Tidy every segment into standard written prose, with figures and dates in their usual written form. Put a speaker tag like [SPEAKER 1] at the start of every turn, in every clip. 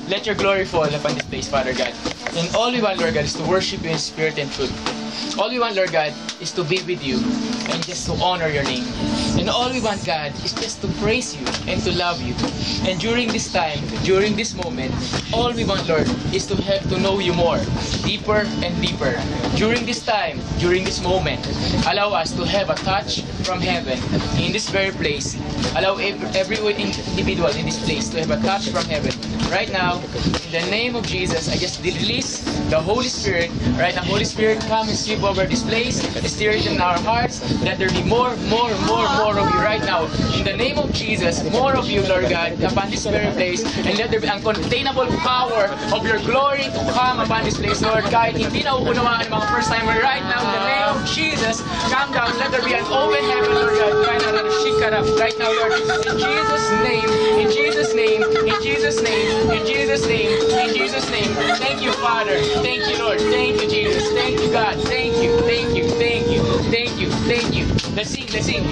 [SPEAKER 1] let your glory fall upon this place, Father God. And all we want, Lord God, is to worship you in spirit and truth. All we want, Lord God, is to be with you and just to honor your name. And all we want, God, is just to praise you and to love you. And during this time, during this moment, all we want, Lord, is to have to know you more, deeper and deeper. During this time, during this moment, allow us to have a touch from heaven in this very place. Allow every individual in this place to have a touch from heaven. Right now, in the name of Jesus, I just release the Holy Spirit. Right now, Holy Spirit, come and sweep over this place, stir it in our hearts. Let there be more of you right now. In the name of Jesus, more of you, Lord God, upon this very place. And let there be uncontainable power of your glory to come upon this place, Lord. Kahit hindi na uunawaan ng mga first timer right now, in the name of Jesus, come down. Let there be an open heaven, Lord God. Right now, Lord. In Jesus' name, in Jesus' name, in Jesus' name, in Jesus' name, in Jesus' name. Thank you, Father. Thank you, Lord. Thank you, Jesus. Thank you, God. Thank you, thank you, thank you, thank you, thank you. Let's sing, let's sing.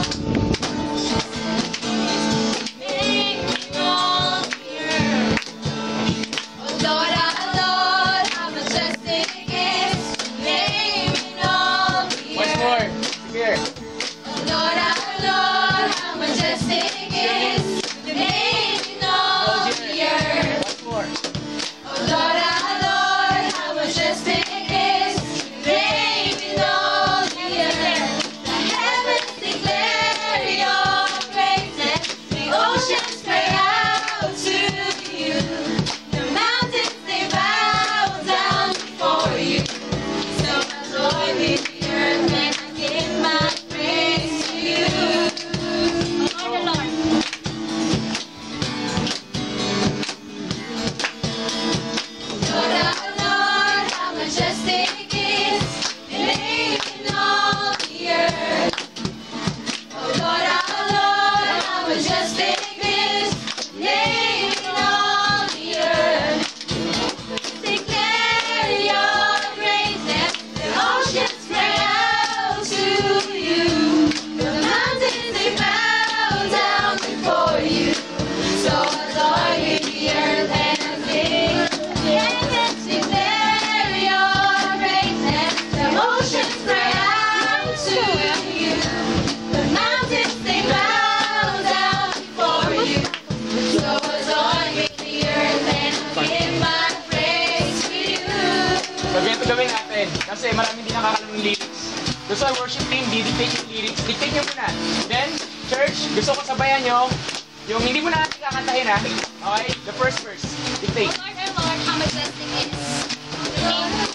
[SPEAKER 1] Kasi marami din nakakalam ng lyrics. Gusto sa worship team, dictate yung lyrics. Dictate nyo muna. Then, church, gusto ko sabayan nyo. Yung hindi mo na natin kakantahin ha. Okay? The first verse. Dictate.
[SPEAKER 2] Oh Lord, how majestic is your name.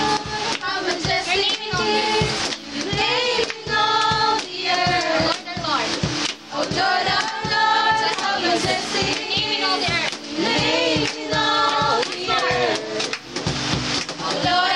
[SPEAKER 2] How majestic is your name in all the earth. Lord, oh Lord, how majestic is your name in all the earth. Your name in all the earth. Oh Lord,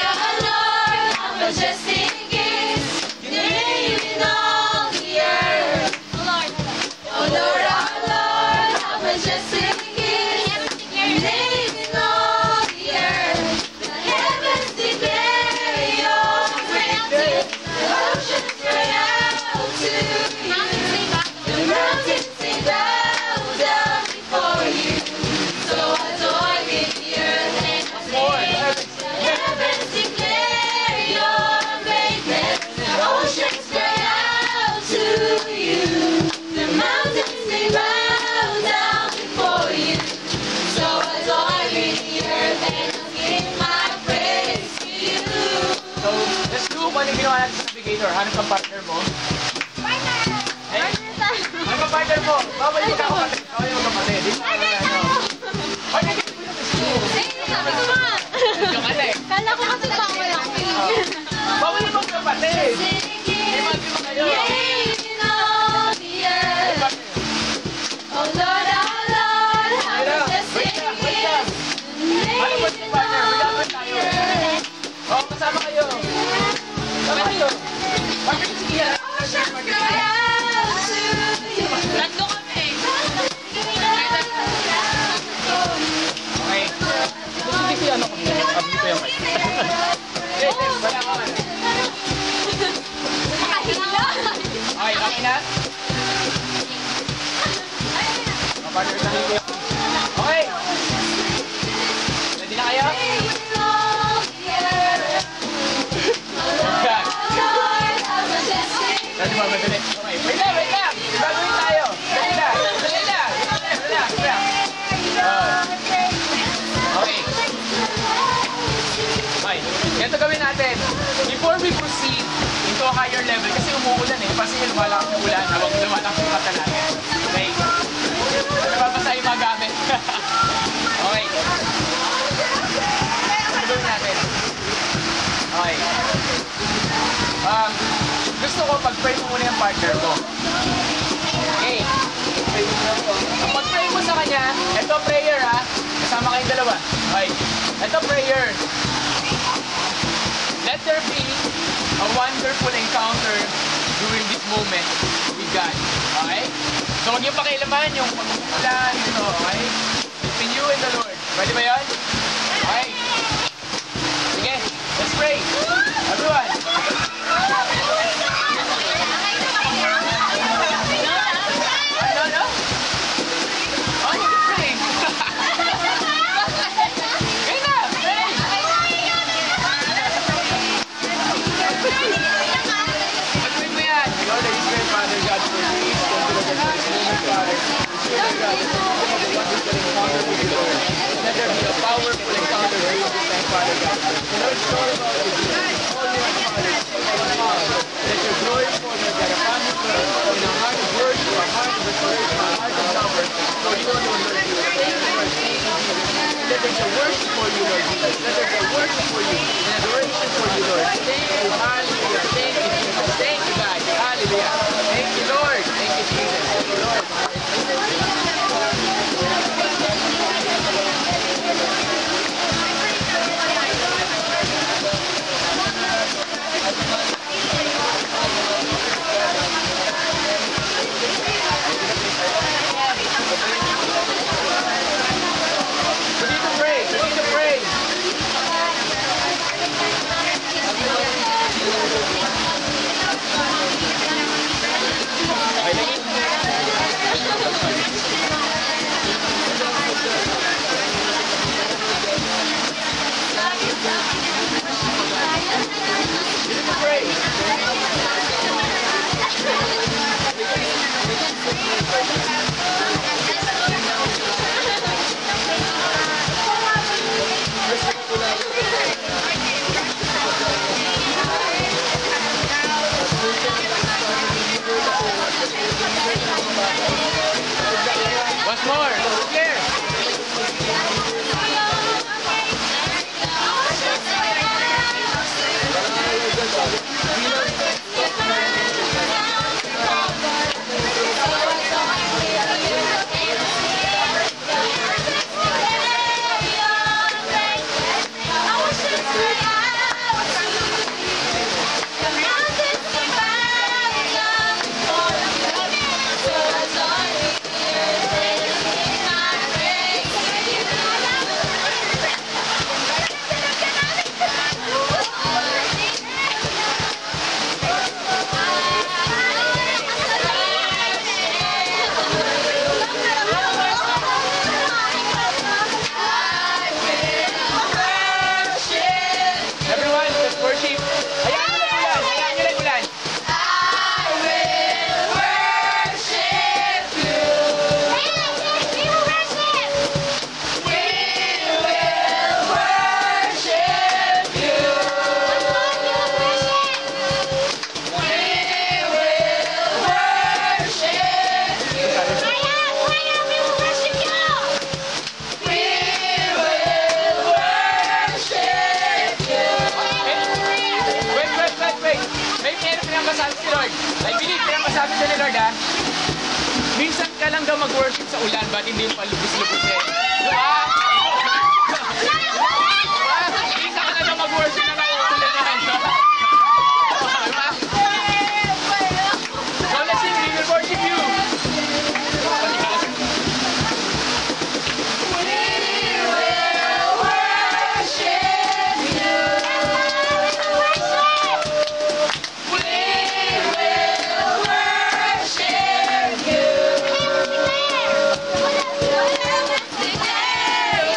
[SPEAKER 2] majestic is your name in all the earth. Oh Lord, how majestic is your name in all the earth. The heavens declare your greatness. The oceans cry out to you. The mountains they bow down before you. So adore with the earth and the sea. The heavens declare your greatness. The oceans cry out to you. The mountains they bow down before you. So adore with the earth and I'll give my praise to you.
[SPEAKER 1] So, let's do kung ano yung ginawa natin sa navigator. Hanap ang partner mo.
[SPEAKER 2] Partner!
[SPEAKER 1] Hey, ano ang partner mo? Bawal yung kapatid. Bawal yung kapatid.
[SPEAKER 2] Partner tayo!
[SPEAKER 1] Partner, dito mo yung
[SPEAKER 2] Ay, sabi ko nga!
[SPEAKER 1] yung ano eh.
[SPEAKER 2] Kala ko kasi bawal ako eh.
[SPEAKER 1] Bawal yung kapatid. May magi mo kayo.
[SPEAKER 2] Oh Lord, how majestic is
[SPEAKER 1] Ano ba si partner? Magkakaroon tayo. Oo, kasama kayo. Kasama kayo. Partner, sige yan.
[SPEAKER 2] Tatlo kami.
[SPEAKER 1] Okay. Hindi ko yan ako. Dito yung mic. Wala ka man.
[SPEAKER 2] Makahila.
[SPEAKER 1] Okay, okay na? Partner, isang hito yan. Okay. gagawin natin, before we proceed into a higher level, kasi umuulan eh, kasi lumalakas na ulan, habang lumalakas yung mata natin. Okay? Nababasa yung mga gamit. Okay. Ano gawin natin? Okay. Gusto ko pag-pray mo muna yung partner mo. Okay. Pag-pray mo sa kanya, ito prayer ha. Kasama kayong dalawa. Okay. Ito prayer. Let there be a wonderful encounter during this moment with God. Okay? So huwag yung pakialaman yung pag-umulan, ito. Okay? Between you and the Lord. Pwede ba yun? Okay. Sige. Let's pray. Everyone. Let there be a powerful encounter with you this time, Father God. Lord, it's all about you. All you want, Father. Let your glory fall, Lord God, upon this world, in a heart of worship, a heart of restoration, a heart of power. Lord, you don't know, Lord Jesus. Thank you, Lord. Thank you, Jesus. Let there be a worship for you, Lord Jesus. Let there be a worship for you, an adoration for you, Lord. Thank you, hallelujah. Thank you, Jesus. Thank you, God. Hallelujah. Thank you, Lord. Thank you, Jesus. Thank you, Lord. Once more, clear. Sabi sa ni Lord minsan ka lang daw mag-worship sa ulan, ba't hindi yung palubos-lubusin? Diba? Minsan ka lang daw mag-worship na nauulanan. Diba? So let's sing, we will worship you.
[SPEAKER 2] Yeah.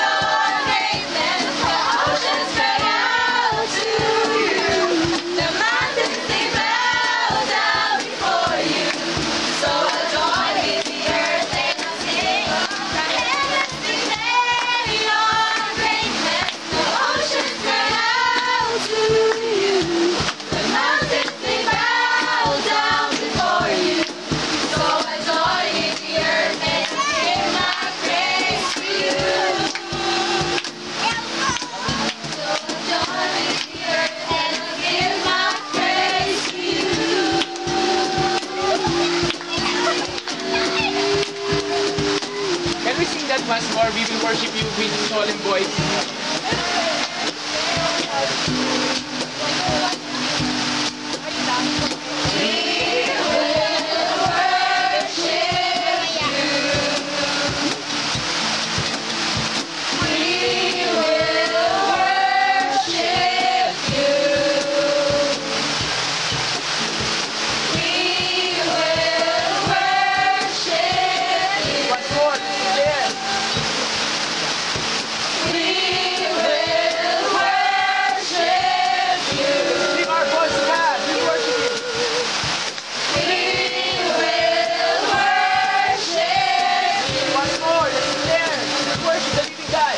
[SPEAKER 1] solemn voice. Once more, yeah. Lift our voice to God. We worship you. Once more, let's declare. We worship the living God.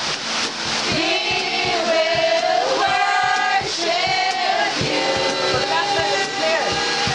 [SPEAKER 1] For the last time, let's declare.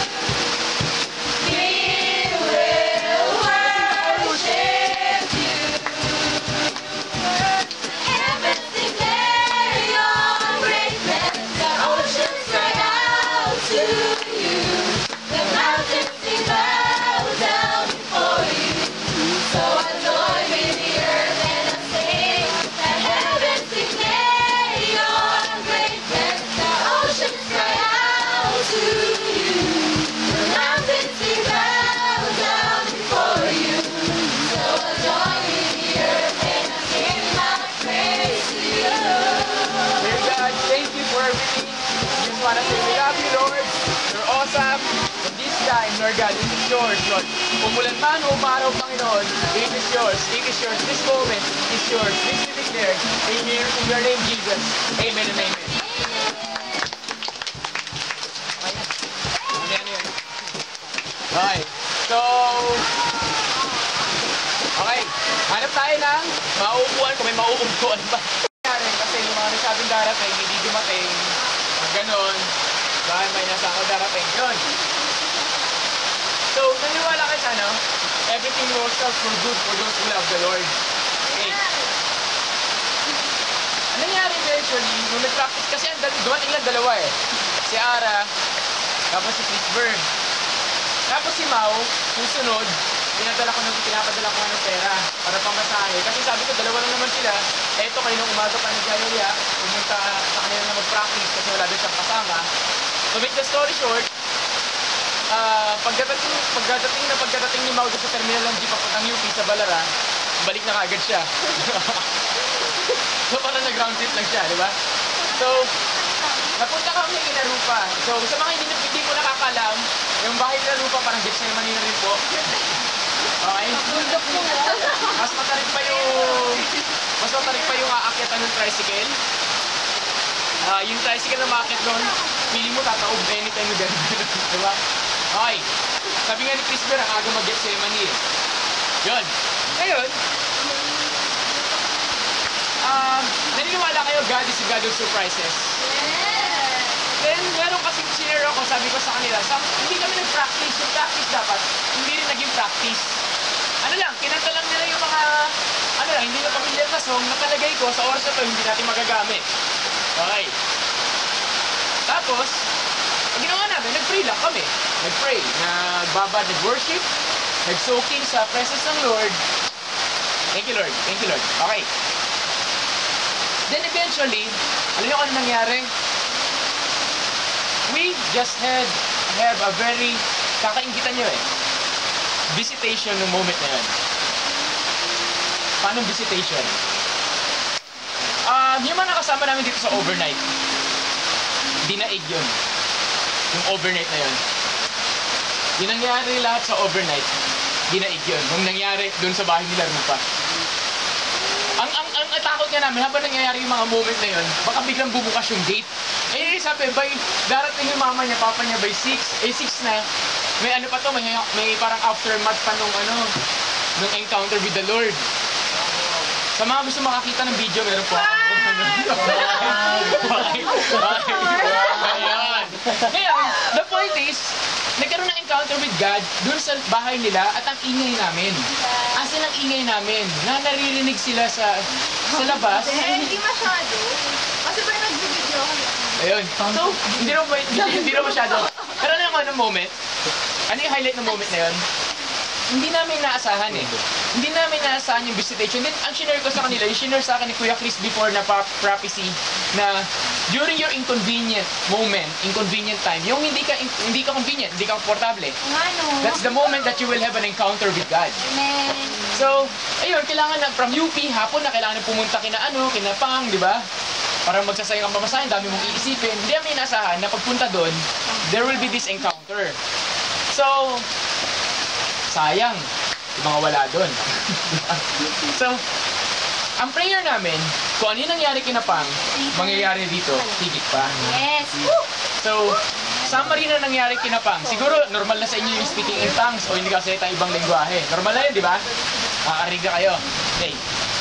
[SPEAKER 1] Dear God, thank you for everything. We just want to say we love you, Lord. You're awesome. And this time, Lord God, it is yours, Lord. Umulan man o umaraw, Panginoon, it is yours. It is yours. This moment is yours. This we declare in your name, Jesus. Amen and amen. Okay. So, okay. Hanap tayo ng mauupuan kung may mauupuan ba. Kasi yung mga nasabing darating, hindi dumating, ganon, dahil may nasa ako darating, yun. So, naniwala kayo sa ano? Everything works out for good for those who love the Lord. Okay. Ano nangyari eventually, nung nag-practice, kasi dumating lang dalawa eh. Si Ara, tapos si Chris Byrne. Tapos si Mau, susunod, pinapadala ko ng pera para pamasahe. Kasi sabi ko, dalawa lang naman sila. Eto, kayo nung umaga pa nag-Jayolya, pumunta sa kanila na mag-practice kasi wala doon siyang kasama. To make the story short, pagdating ni Mau doon sa terminal ng jeep papuntang UP sa Balara, balik na kagad siya. So parang nag-ground trip lang siya, di ba? So, napunta kami ng Inarupa. So, sa mga hindi ko nakakalam, yung bahay ng Inarupa parang Gethsemane na rin po. Okay? Mas matarik pa yung aakyatan ng tricycle. Yung tricycle na maakyat doon, feeling mo tataob anytime you get there. Diba? Okay. Sabi nga ni Chris Bear, ang aga mag-Gethsemane eh. Yun. Ngayon, naniniwala kayo, God is a God of surprises. Then, meron kasing sinero ko, sabi ko sa kanila, hindi kami nag-practice. Yung practice dapat, hindi rin naging practice. Ano lang, kinanta lang nila yung mga, hindi na pamilyar na song, nakalagay ko sa oras na to, hindi natin magagamit. Okay. Tapos, ang ginawa namin, nag-pray lang kami. Nag-pray, nagbabad, nag-worship, nag-soaking sa presence ng Lord. Thank you, Lord. Thank you, Lord. Okay. Then eventually, alam niyo kung ano nangyari? We just have a very, kakaingitan nyo eh, visitation ng moment na yun. Paano visitation? Yung mga nakasama namin dito sa overnight, dinaig yun. Yung overnight na yun. Yung nangyari lahat sa overnight, dinaig yun. Yung nangyari dun sa bahay nila Rupa. Ang takot nga namin, habang nangyayari yung mga moment na yun, baka biglang bubukas yung gate. Eh, sabi, darating yung mama niya, papa niya by 6. Eh, 6 na. May ano pa to, may parang aftermath pa nung encounter with the Lord. Sa mga gusto makakita ng video, meron po ako. Ayan. Ngayon, the point is, nagkaroon ng encounter with God dun sa bahay nila at ang ingay namin. Asan ang ingay namin? Na naririnig sila sa labas.
[SPEAKER 2] Hindi masyado. Kasi ba nag-video kami?
[SPEAKER 1] Ayun. So, hindi na masyado. Pero ano yung moment? Ano yung highlight ng moment na yun? hindi namin naasahan eh. Hindi namin naasahan yung visitation. Then, ang shinare ko sa kanila, yung shinare sa akin ni Kuya Chris before na prophecy, na during your inconvenient moment, inconvenient time, yung hindi ka convenient, hindi ka komportable,
[SPEAKER 2] Ano?
[SPEAKER 1] that's the moment that you will have an encounter with God.
[SPEAKER 2] Amen.
[SPEAKER 1] So, ayun, kailangan na, from UP, hapon na, kailangan na pumunta kina Pang, di ba? Parang magsasayang ang pamasahin, dami mong iisipin. Hindi namin inaasahan na pagpunta doon, there will be this encounter. So, sayang, yung mga wala doon. So, ang prayer namin, kung ano yung nangyari kina Pang, mangyayari dito, higit pa.
[SPEAKER 2] Yes. Woo!
[SPEAKER 1] So, summary na nangyari kina Pang. Siguro, normal na sa inyo yung speaking in tongues o hindi ka salita ibang lengguwahe. Normal na yun, di ba? Ariga kayo. Okay.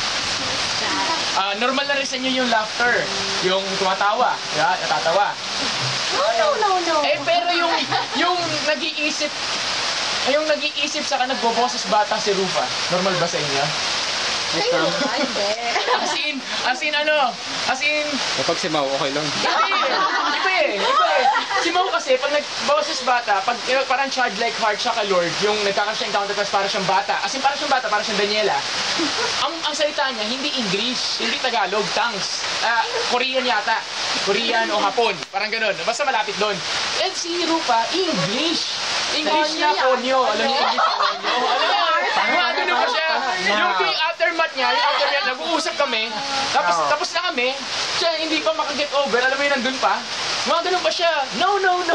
[SPEAKER 1] Normal na rin sa inyo yung laughter. Yung tumatawa. Diba? Natatawa.
[SPEAKER 2] No.
[SPEAKER 1] Pero yung nag-iisip, saka nagboboses bata si Rufa. Normal ba sa inyo? As in,
[SPEAKER 3] Kapag si Mau, okay lang.
[SPEAKER 1] Iba eh. Si Mau kasi, pag nagboses bata, pag parang childlike heart siya ka Lord, yung nagkakaroon siya encounter kasi para siyang bata. As in, para siyang bata, para siyang Daniela. Ang salita niya, hindi English, hindi Tagalog, tongues. Korean yata. Korean o Hapon. Parang ganun. Basta malapit doon. And si Rupa, English. English na ponyo. Alam niyo English na ponyo? Alam niyo pa siya. Yung aftermath niya, nag-uusap kami, tapos na kami, siya hindi pa makaget over, alam mo yun, nandun pa, mga ganun pa siya, no.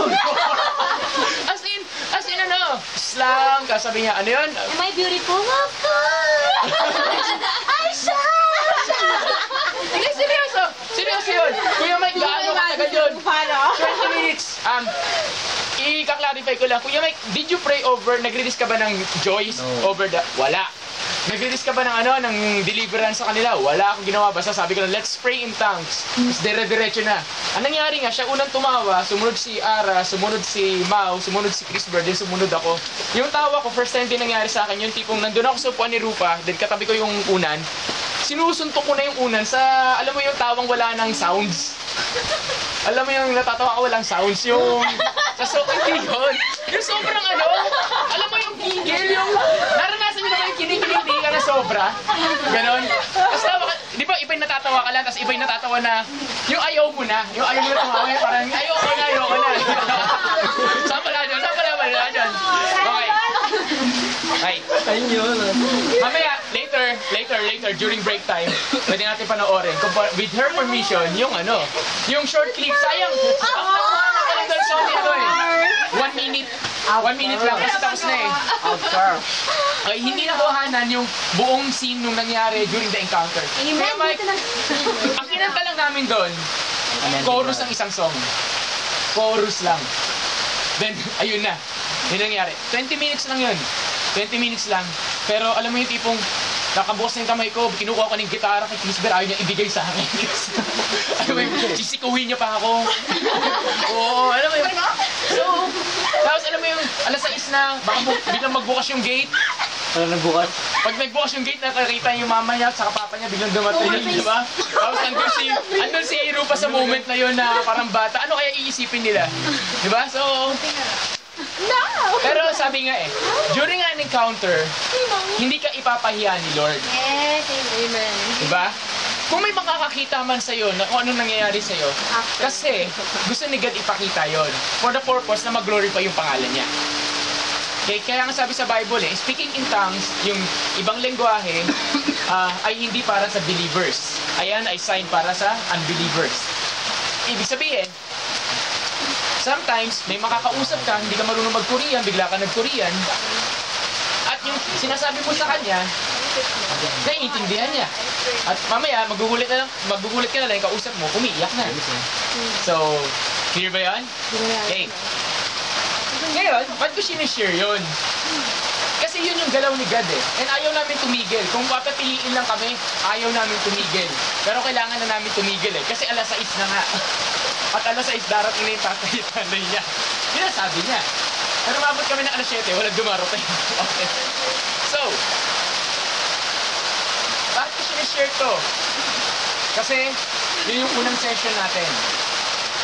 [SPEAKER 1] As in, slang, sabi niya, ano yun?
[SPEAKER 2] Am I beautiful? Of course! Aisha!
[SPEAKER 1] Hindi, seryoso yun. Kuya Mike, gaano katagal yun? 20 minutes. I-clarify ko lang, Kuya Mike, did you pray over, nagre-risk ka ba ng Joyce over the, wala. Nagre-risk ka ba ng deliverance sa kanila? Wala akong ginawa. Basta sabi ko lang, let's pray in tongues. Tapos dire-diretso na. Ang nangyari nga, siya unang tumawa, sumunod si Ara, sumunod si Mau, sumunod si Chris Bird, then sumunod ako. Yung tawa ko, first time din nangyari sa akin, yung tipong nandun ako sa upuan ni Rupa, then katabi ko yung unan, sinusuntok ko na yung unan sa, alam mo yung tawang wala ng sounds? Alam mo yung natatawa ka walang sounds, yung sa hindi yun. Yung sobrang alam mo yung gigil, yung naranasan nyo na ba yung kinig-hindi ka na sobra? Ganon. Tapos di ba iba yung natatawa ka lang, tapos iba yung natatawa na, yung ayaw mo na tumawa, parang ayoko na. Saan pala dyan? Okay. Mamaya, later, during break time, pwede natin panoorin. With her permission, yung short clip, sayang. Ang nakuha na lang doon sa 1 minute lang, kasi tapos na eh. Okay, hindi nakuhanan yung buong scene nung nangyari during the encounter. Kaya Mike, ang kinanta lang namin doon, chorus ng isang song. Chorus lang. Then, ayun na. Yun nangyari. 20 minutes lang yun. 20 minutes lang. Pero alam mo yung tipong nakabukas na yung kamay ko, kinukuha ko ng gitara kay Chris Bear, ayaw niya ibigay sa akin. Alam mo yung, sisikuhin niya pa ako. Oo, alam mo yung, so, tapos alam mo yung, alas 6 na, baka biglang magbukas yung gate.
[SPEAKER 3] Ano nagbukas?
[SPEAKER 1] Pag nagbukas yung gate, nakakita yung mama niya at saka papa niya, biglang dumating, di ba? Tapos andun si Rupa sa moment na yun na parang bata, ano kaya iisipin nila? Di ba? So,
[SPEAKER 2] No!
[SPEAKER 1] pero sabi nga during an encounter, hindi ka ipapahiya ni Lord.
[SPEAKER 2] Yes, amen.
[SPEAKER 1] Diba? Kung may makakakita man sa'yo na kung anong nangyayari sa'yo, kasi gusto ni God ipakita yon for the purpose na mag-glorify yung pangalan niya. Okay, kaya nga sabi sa Bible speaking in tongues, yung ibang lengguwahe ay hindi para sa believers. Ayan ay sign para sa unbelievers. Ibig sabihin, sometimes, may makakausap ka, hindi ka marunong mag-Korean, bigla ka nag-Korean, at yung sinasabi mo sa kanya, naiintindihan niya. At mamaya, magugulit ka na lang, kausap mo, umiiyak na. So, clear ba yan? Okay. Ngayon, ba't ko sinishare yun? Kasi yun yung galaw ni God And ayaw namin tumigil. Kung papapiliin lang kami, ayaw namin tumigil. Pero kailangan na namin tumigil Kasi alas 6 na nga. At alas 6 darating na yung tatay niya. Yun ang sabi niya. Pero mabot kami ng alas 7, walang dumarating. Okay. So, bakit ko sinishare to? Kasi, yun yung unang session natin.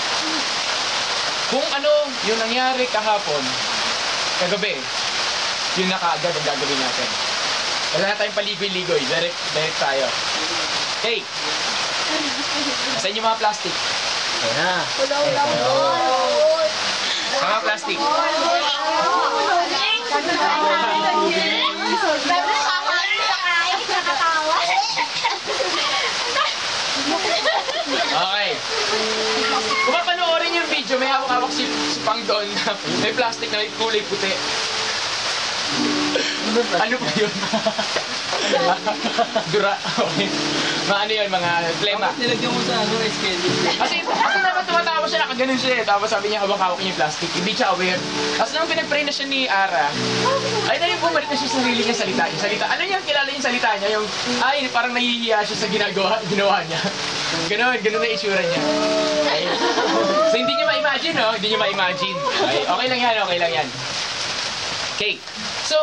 [SPEAKER 1] Kung ano yung nangyari kahapon, kagabi, yun na kaagad ang gagawin natin. Wala na tayong paligoy-ligoy. Direct tayo. Okay. Nasaan yung mga plastic?
[SPEAKER 3] Ayan na.
[SPEAKER 1] Mga plastic. Okay. Kung mapanoorin yung video, may hawak-hawak si Pang doon na may plastic na may kulay puti. Ano ba yun? Dura. Okay. Ano yun, mga plema.
[SPEAKER 3] Nilagyan mo sa schedule.
[SPEAKER 1] Kasi naman tumatawa siya, nakaganon siya eh. Tapos sabi niya, hawak-hawak niya yung plastic. Hindi siya aware. Tapos nung pinag-pray na siya ni Ara, ay na yung bumalik na siya sa sarili niya salita. Yung salita, ano niya, kilala yung salita niya? Yung, ay, parang nahihiya siya sa ginawa niya. Ganon na itsura niya. Okay. So hindi niyo ma-imagine, no? Hindi niyo ma-imagine. Okay lang yan, okay lang yan. Okay. So,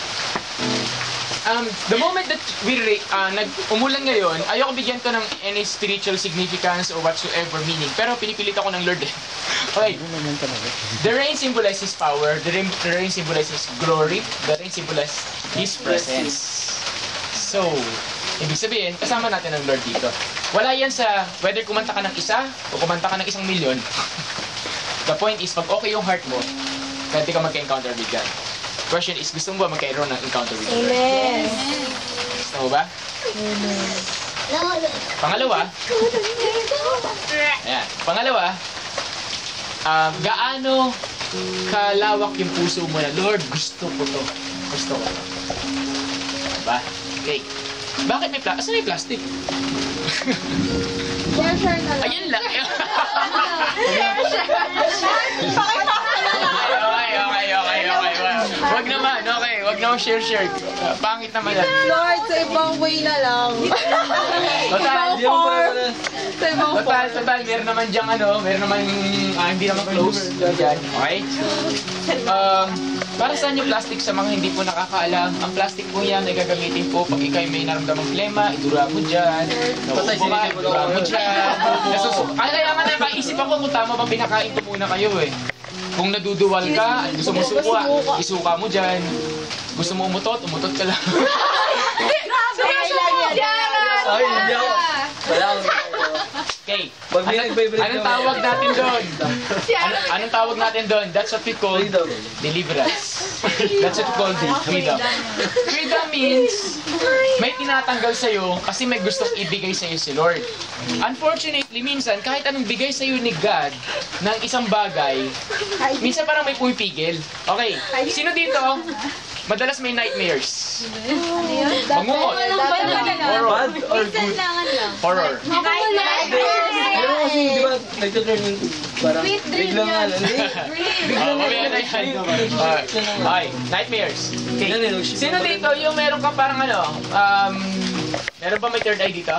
[SPEAKER 1] the moment that umulan ngayon, ayoko bigyan to ng any spiritual significance or whatsoever meaning. Pero pinipilit ako ng Lord eh. Okay. The rain symbolizes power. The rain symbolizes glory. The rain symbolizes His presence. So, ibig sabihin, kasama natin ang Lord dito. Wala yan sa whether kumanta ka ng isa o kumanta ka ng 1,000,000. The point is, pag okay yung heart mo, pwede ka magka-encounter with God. Question is, gusto mo ba magkaroon ng encounter with God?
[SPEAKER 2] Amen.
[SPEAKER 1] Gusto mo ba? Pangalawa, ayan. Pangalawa, gaano kalawak yung puso mo na, Lord, gusto ko to. Gusto ko to. Diba? Okay. Bakit may plastic? Asan may plastic?
[SPEAKER 2] Share na lang.
[SPEAKER 1] Ayun lang. Okay. Wag naman, okay. Wag naman share. Pangit naman yan.
[SPEAKER 2] Lord, sa ibang way na lang.
[SPEAKER 1] Total,
[SPEAKER 2] Sa ibang
[SPEAKER 1] total, meron naman dyang meron naman hindi naman close. Diyan, okay? Para saan yung plastic sa mga hindi po nakakaalam? Ang plastic po yan ay gagamitin po pag ikay may naramdamang plema, idura mo dyan. Nauupo ka, idura mo dyan. Kaya nga napaisip ako kung tama ba pinakain ko muna kayo eh. Kung naduduwal ka, gusto mo suka, isuka mo dyan. Gusto mo umutot ka lang.
[SPEAKER 3] Ay, hindi ako. Wala akong
[SPEAKER 1] Okay.
[SPEAKER 3] Pag may nagbe-break
[SPEAKER 1] Anong tawag natin doon? Anong tawag natin doon? That's what we call
[SPEAKER 3] Freedom.
[SPEAKER 1] deliverance. That's what we call freedom. Freedom means may tinatanggal sa'yo kasi may gustong ibigay sa'yo si Lord. Unfortunately, minsan, kahit anong bigay sa'yo ni God ng isang bagay, minsan parang may pumipigil. Okay, sino dito? Madalas may nightmares. Bangungot.
[SPEAKER 3] bad or good.
[SPEAKER 1] Horror.
[SPEAKER 3] Pero kasi, di ba, nagtuturn yung parang biglang hindi.
[SPEAKER 1] Mamaya na yan. Okay, nightmares. Okay. Sino dito yung meron ka parang meron ba may third eye dito?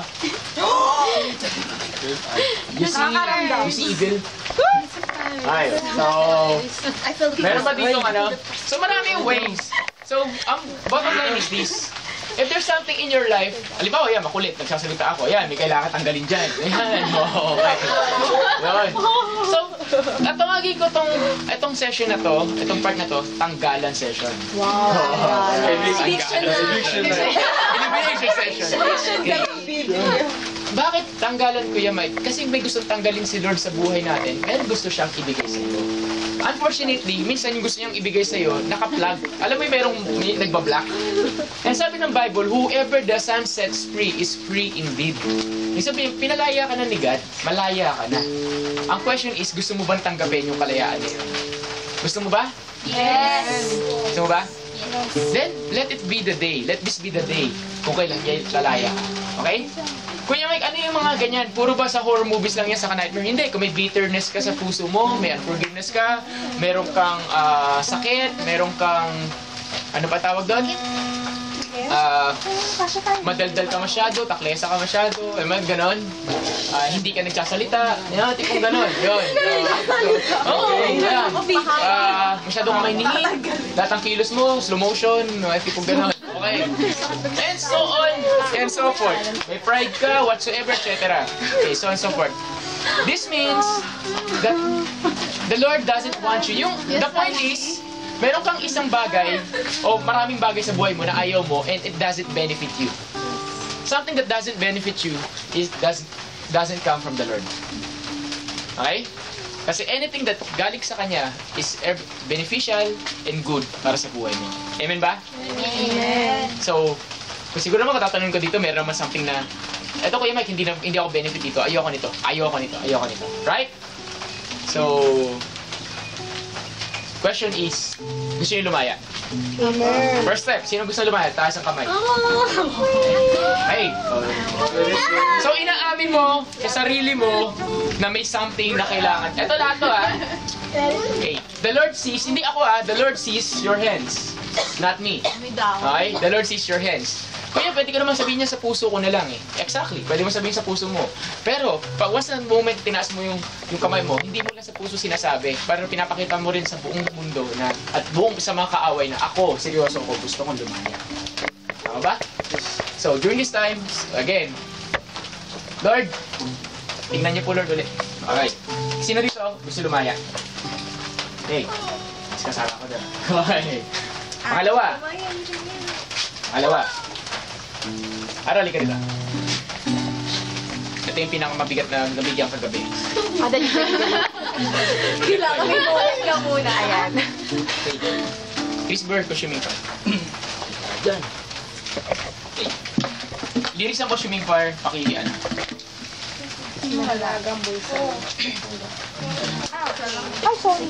[SPEAKER 1] You see evil? Ay, so, meron ba dito So, marami yung ways. So, bottom line is this. If there's something in your life, halimbawa, yan, makulit, nagsasalita ako, yan, may kailangan tanggalin dyan. Ayan, okay. Yun. So, tawagin ko itong session na to, itong part na to, tanggalan session.
[SPEAKER 2] Wow.
[SPEAKER 1] Eviction session. Bakit tanggalan ko yan, Mike? Kasi may gustong tanggalin si Lord sa buhay natin, pero gusto siyang ibigay sa iyo. Unfortunately, minsan yung gusto niyang ibigay sa iyo, naka-plug. Alam mo yung merong nagbablock? And sabi ng Bible, whoever the Son sets free is free indeed. Yung sabihin, pinalaya ka na ni God, malaya ka na. Ang question is, gusto mo bang tanggapin yung kalayaan niya? Gusto mo ba?
[SPEAKER 2] Yes.
[SPEAKER 1] Gusto mo ba? Then, let it be the day. Let this be the day kung kailan lalaya ka. Okay? Kuya Mike, ano yung mga ganyan? Puro ba sa horror movies lang yan sa nightmare? Hindi. Kung may bitterness ka sa puso mo, may unforgiveness ka, meron kang sakit, meron kang, ano pa tawag doon? Madaldal ka masyado, taklesa ka masyado, ganon. Hindi ka nagsasalita, yan, tipong ganon. Yun. Okay, yan. Masyado ka mainingin, lahat ng kilos mo, slow motion, tipong ganon. Okay. And so on, and so forth. May pride ka, whatsoever, etc. Okay, so on and so forth. This means that the Lord doesn't want you. The point is, Meron kang isang bagay o maraming bagay sa buhay mo na ayaw mo and it doesn't benefit you. Something that doesn't benefit you doesn't come from the Lord. Okay? Kasi anything that galing sa Kanya is beneficial and good para sa buhay mo. Amen ba?
[SPEAKER 2] Amen.
[SPEAKER 1] So, kung siguro naman katatanungin ko dito, meron naman something na, eto Kuya Mike, hindi ako benefit dito, ayoko nito. Right? So, question is, gusto niyo lumaya?
[SPEAKER 2] Amen.
[SPEAKER 1] First step, sino gusto lumaya? Taas ang kamay. Hey! So, inaamin mo sa sarili mo na may something na kailangan. Ito lahat to Okay. The Lord sees, hindi ako the Lord sees your hands. Not me. Okay? The Lord sees your hands. Kaya pwede ko naman sabihin niya sa puso ko na lang Exactly. Pwede mo sabihin sa puso mo. Pero, pag once na moment tinaas mo yung kamay mo, hindi mo lang sa puso sinasabi. Parang pinapakita mo rin sa buong mundo na, at buong sa mga kaaway na ako, seryoso ko, gusto kong lumaya. Tama ba? So, during this time, again, Lord, tingnan niyo po Lord ulit. Okay. Sino dito gusto lumaya? Okay. Mas kasama ko doon. Okay. Pangalawa. Arali ka nila. Ito yung pinakamabigat na nabigyan kagabi.
[SPEAKER 2] Madali ka kailangan may moment ka muna. Ayan.
[SPEAKER 1] Chris Burr, consuming fire.
[SPEAKER 3] Diyan.
[SPEAKER 1] Lyrics ng consuming fire, pakikian.
[SPEAKER 2] Mahalagang bulsa. Ay, sorry.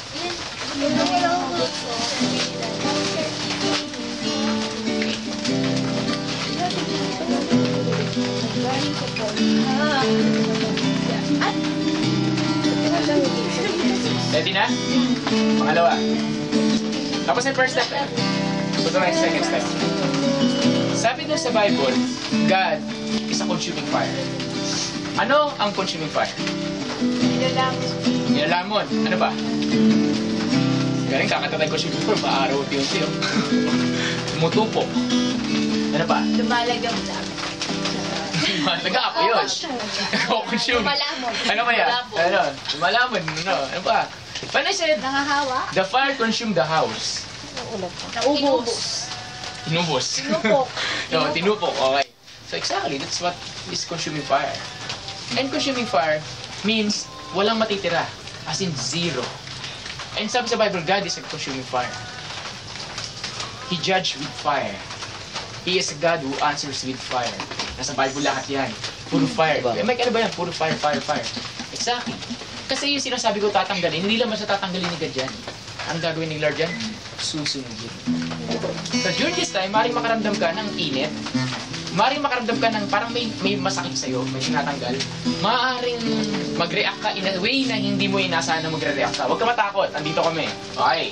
[SPEAKER 1] Ready na? Pangalawa. Tapos yung first step Punta na yung second step. Sabi doon sa Bible, God is a consuming fire. Ano ang consuming fire? Nilalamon. Ano ba? Galing kakatatay ko siya before, maaraw at yun siya. Tumutupo. Ano ba?
[SPEAKER 2] Lumalagam lang.
[SPEAKER 1] Nag-aapo yun. Consume.
[SPEAKER 2] Lumalamon.
[SPEAKER 1] Ano ba yan? Ano? Lumalamon. Ano ba? When I said,
[SPEAKER 2] Nangahawa?
[SPEAKER 1] the fire consumed the house.
[SPEAKER 2] Naubos.
[SPEAKER 1] Tinubos.
[SPEAKER 2] Tinupok.
[SPEAKER 1] No, tinupok. Okay. So exactly, that's what is consuming fire. And consuming fire means walang matitira. As in zero. And sabi sa Bible, God is a consuming fire. He judged with fire. He is a God who answers with fire. Nasa Bible lahat yan. Puro fire. Mike, ano ba yan? Puro fire, fire, fire. Exactly. Kasi yung sinasabi ko tatanggalin, hindi lang siya tatanggalin ni God yan. Ang gagawin ni Lord yan, susunugin. So during this time, maaaring makaramdam ka ng init. Maaaring makaramdam ka ng parang may masakit sa'yo, may tinatanggal. Maaaring mag-react ka in a way na hindi mo inasahan na magre-react ka. Huwag ka matakot, andito kami. Okay.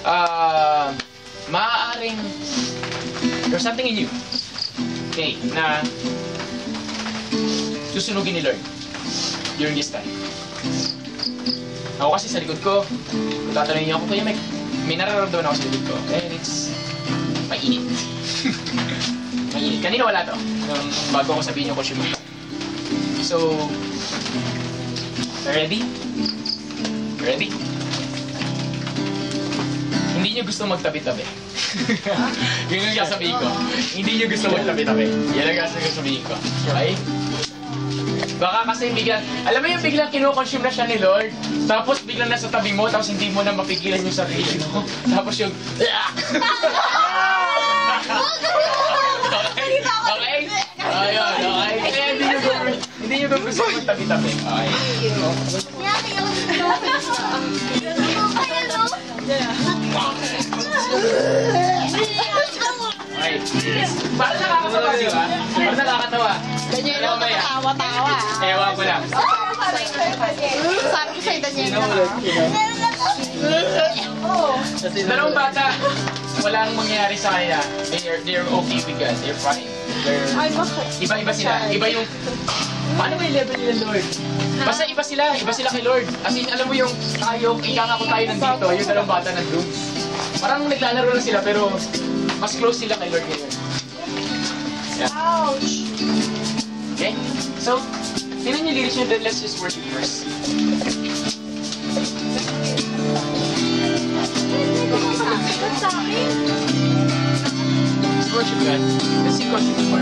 [SPEAKER 1] Maaaring there's something in you. Okay, na susunugin ni Lord during this time. Ako kasi sa likod ko, kung tatanungin niyo ako, kaya may nararamdaman ako sa likod ko. And it's mainit. Mainit. Kanina wala to. Bago ako sabihin yung consumer. So, ready? Ready? Hindi niyo gusto magtabi-tabi. Yun yung sasabihin ko. Hindi niyo gusto magtabi-tabi. Yan ang sasabihin ko. Okay? Baka kasi biglang, alam mo yung biglang kino-consume na siya ni Lord, tapos biglang nasa tabi mo, tapos hindi mo na mapigilan yung sarili mo. Tapos yung, okay? Ayun, okay? Kaya hindi nyo gusto magtabi-tabi. Okay? Okay. Parang nakakatawa, di ba? Parang nakakatawa.
[SPEAKER 2] Danielo, tawa-tawa.
[SPEAKER 1] Ewan ko lang.
[SPEAKER 2] Sabi ko sa'yo, Danielo.
[SPEAKER 1] Dalawang bata, walang mangyayari sa kanya. They're okay with God. They're fine. Iba-iba sila. Iba yung... Paano ba yung level nila, Lord? Basta iba sila kay Lord. As in, alam mo yung tayo, ika nga ko tayo nandito, yung dalawang bata nandun. Parang naglalaro na sila, pero mas close sila kay Lord ngayon. Yeah.
[SPEAKER 2] Ouch!
[SPEAKER 1] Okay? So, tingnan niyo lyrics nyo, then let's just worship first. Let's worship God. Let's sing worship before.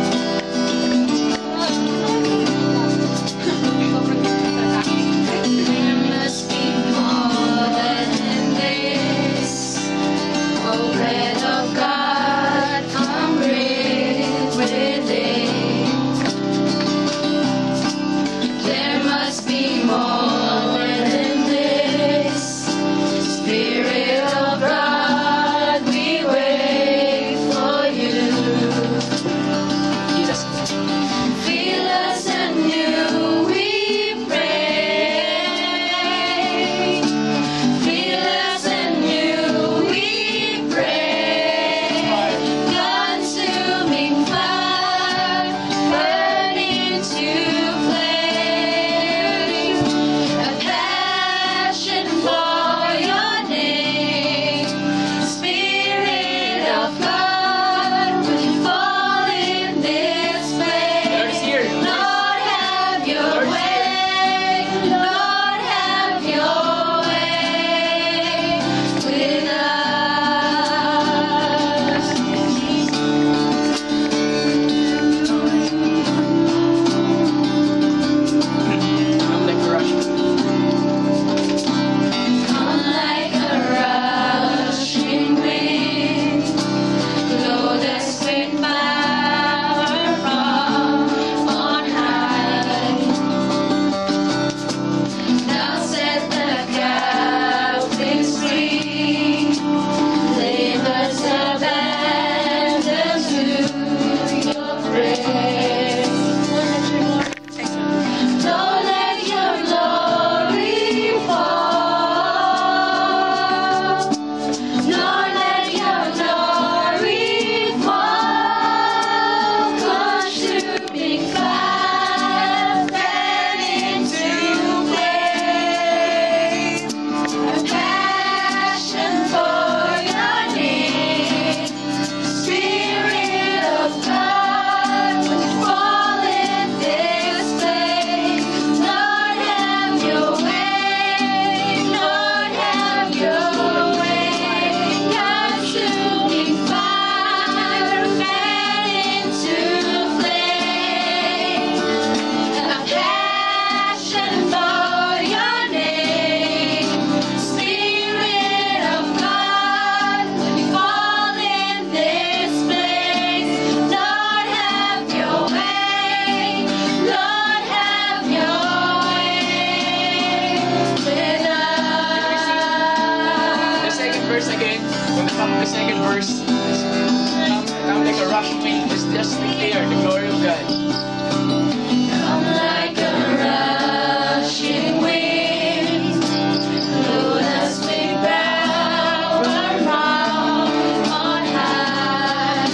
[SPEAKER 2] There must be more than this. Oh, bread of God, come breathe within. There must be more than this. Spirit of God, we wait for you.
[SPEAKER 1] Jesus.
[SPEAKER 2] Feel us anew, we pray. Feel us anew, we pray. Consuming fire, burn into flame. A passion for your name. Spirit of God, would you fall in this place?
[SPEAKER 1] Lord is here.
[SPEAKER 2] Lord, have your
[SPEAKER 1] Lord is
[SPEAKER 2] way. Lord, have your way with us.
[SPEAKER 1] I'm like a rush.
[SPEAKER 2] Come like a rushing wind, blow the sweet power from on high. Now set the captives free, labors abandoned to your praise. Lord, let your glory fall. Lord, let your glory fall. Consuming fire, fan into flame. A passion for your name. Spirit of God, would you fall in this place? Lord, have your way. Lord, have your way. Consuming fire, fan into flame. A passion for your name. Spirit of God, would you fall in this place? Lord, have your way. Lord, have your way with
[SPEAKER 1] The
[SPEAKER 2] us.
[SPEAKER 1] second verse again. When we come to the second verse, come like a rush wind. Let's just declare the glory of God.
[SPEAKER 2] Come like a rushing wind, blow the sweet power from on high.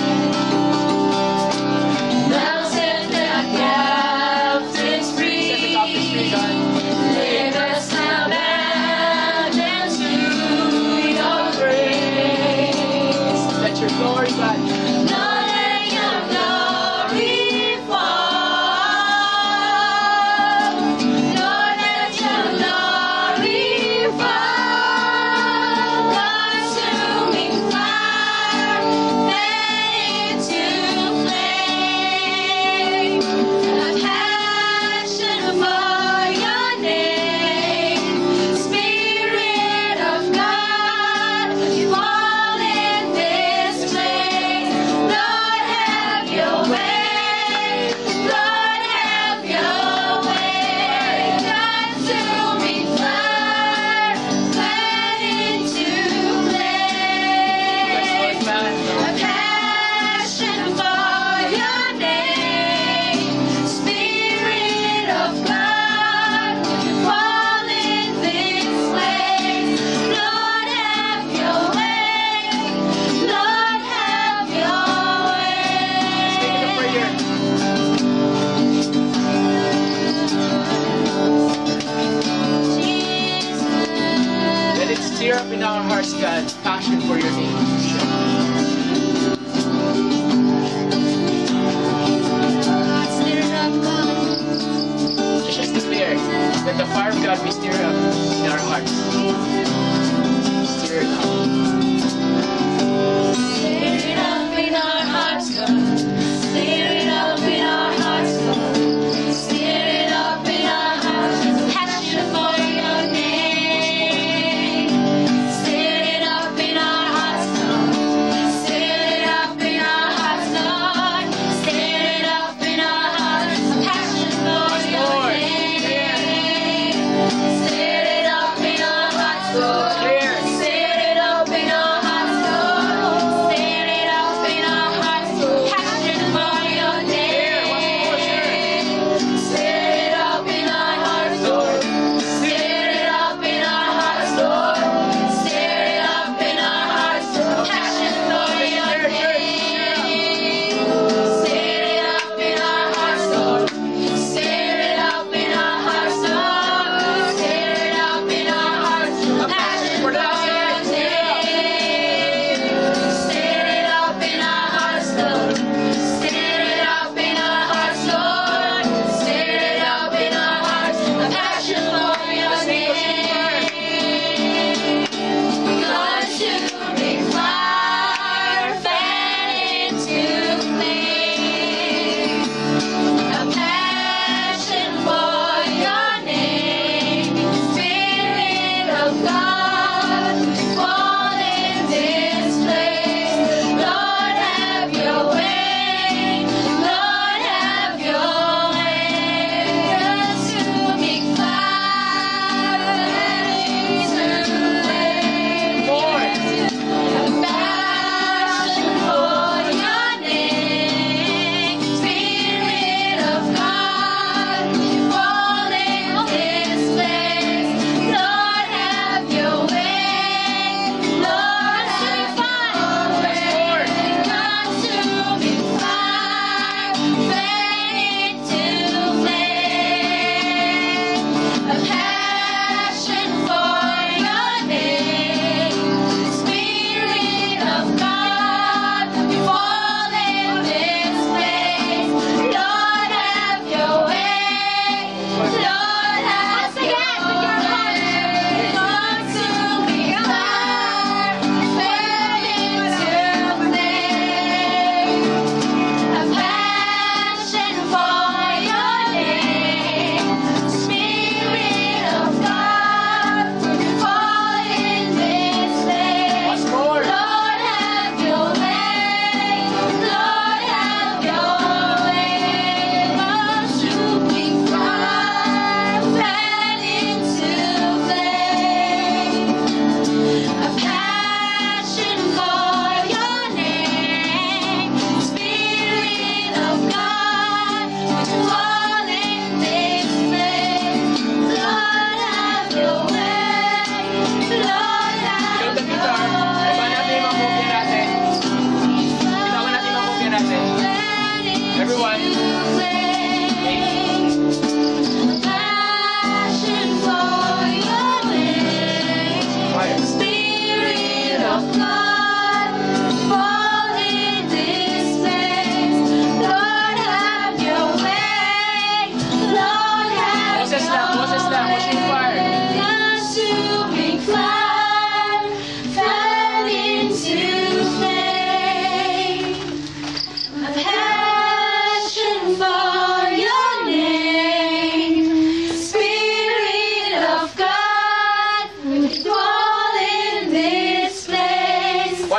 [SPEAKER 2] Now set the captives free,
[SPEAKER 1] Set the captives free, God.
[SPEAKER 2] labors abandoned to your grace.
[SPEAKER 1] Let your glory, God.
[SPEAKER 2] Lord, let your glory fall. Lord, let your glory fall. Consuming fire, fan into flame. A passion for your name. Spirit of God, you fall in this place. Lord, have your way. Lord, have your way. Consuming fire, fan into flame. A passion for your name. Spirit of God, would you fall in this place? Lord, have your way. Lord, have your
[SPEAKER 1] Let's make it a prayer. Let it stir up in our hearts, God, passion for your name.
[SPEAKER 2] Spirit of God.
[SPEAKER 1] Just declare that the fire of God be stirred up in our hearts. Stir it up.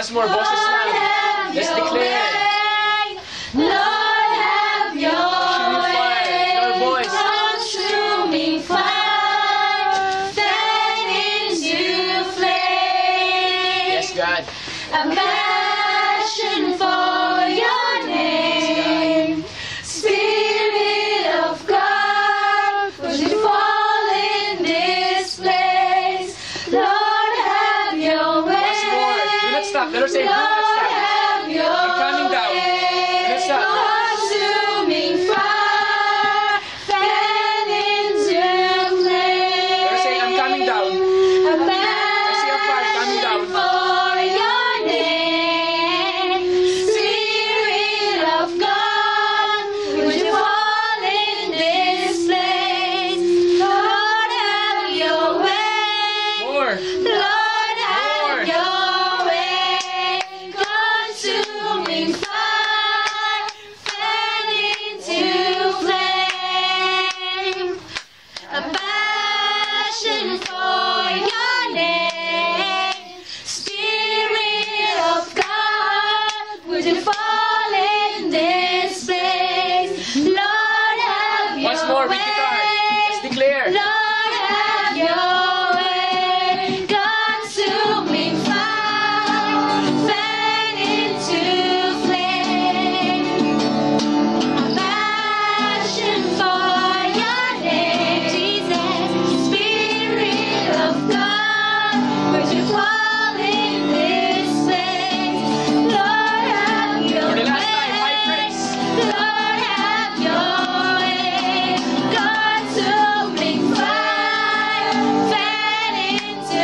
[SPEAKER 1] Once more, boses lang. Let's declare.
[SPEAKER 2] Lord, have your way.
[SPEAKER 1] Our voice.
[SPEAKER 2] Consuming fire, fan into flame.
[SPEAKER 1] Yes, God.
[SPEAKER 2] A passion for your name. Spirit of God, would you fall in this place? Lord, have your way.
[SPEAKER 1] Once more. Do not stop. Let us say, do not
[SPEAKER 2] Lord,
[SPEAKER 1] stop.
[SPEAKER 2] have your
[SPEAKER 1] I'm coming down.
[SPEAKER 2] way.
[SPEAKER 1] Let's stop.
[SPEAKER 2] Consuming fire, fan into flame.
[SPEAKER 1] Let us say, I'm coming down.
[SPEAKER 2] A
[SPEAKER 1] see a fire coming down.
[SPEAKER 2] passion for your name. Spirit of God, would you fall in this place? Lord, have your way.
[SPEAKER 1] More.
[SPEAKER 2] Lord,
[SPEAKER 1] More.
[SPEAKER 2] have your way. Consuming fire, fan into flame. A passion for your name. Spirit of God, would you fall in this place? Lord, have your
[SPEAKER 1] Once more with
[SPEAKER 2] way.
[SPEAKER 1] guitar. Let's declare.
[SPEAKER 2] Lord, have your way. Consuming fire, fan into flame. A passion for your name, Jesus. Spirit of God, would you fall in this place? Lord, have your
[SPEAKER 1] For the last
[SPEAKER 2] way.
[SPEAKER 1] time, high praise.
[SPEAKER 2] Lord, have your way. Consuming fire, fan into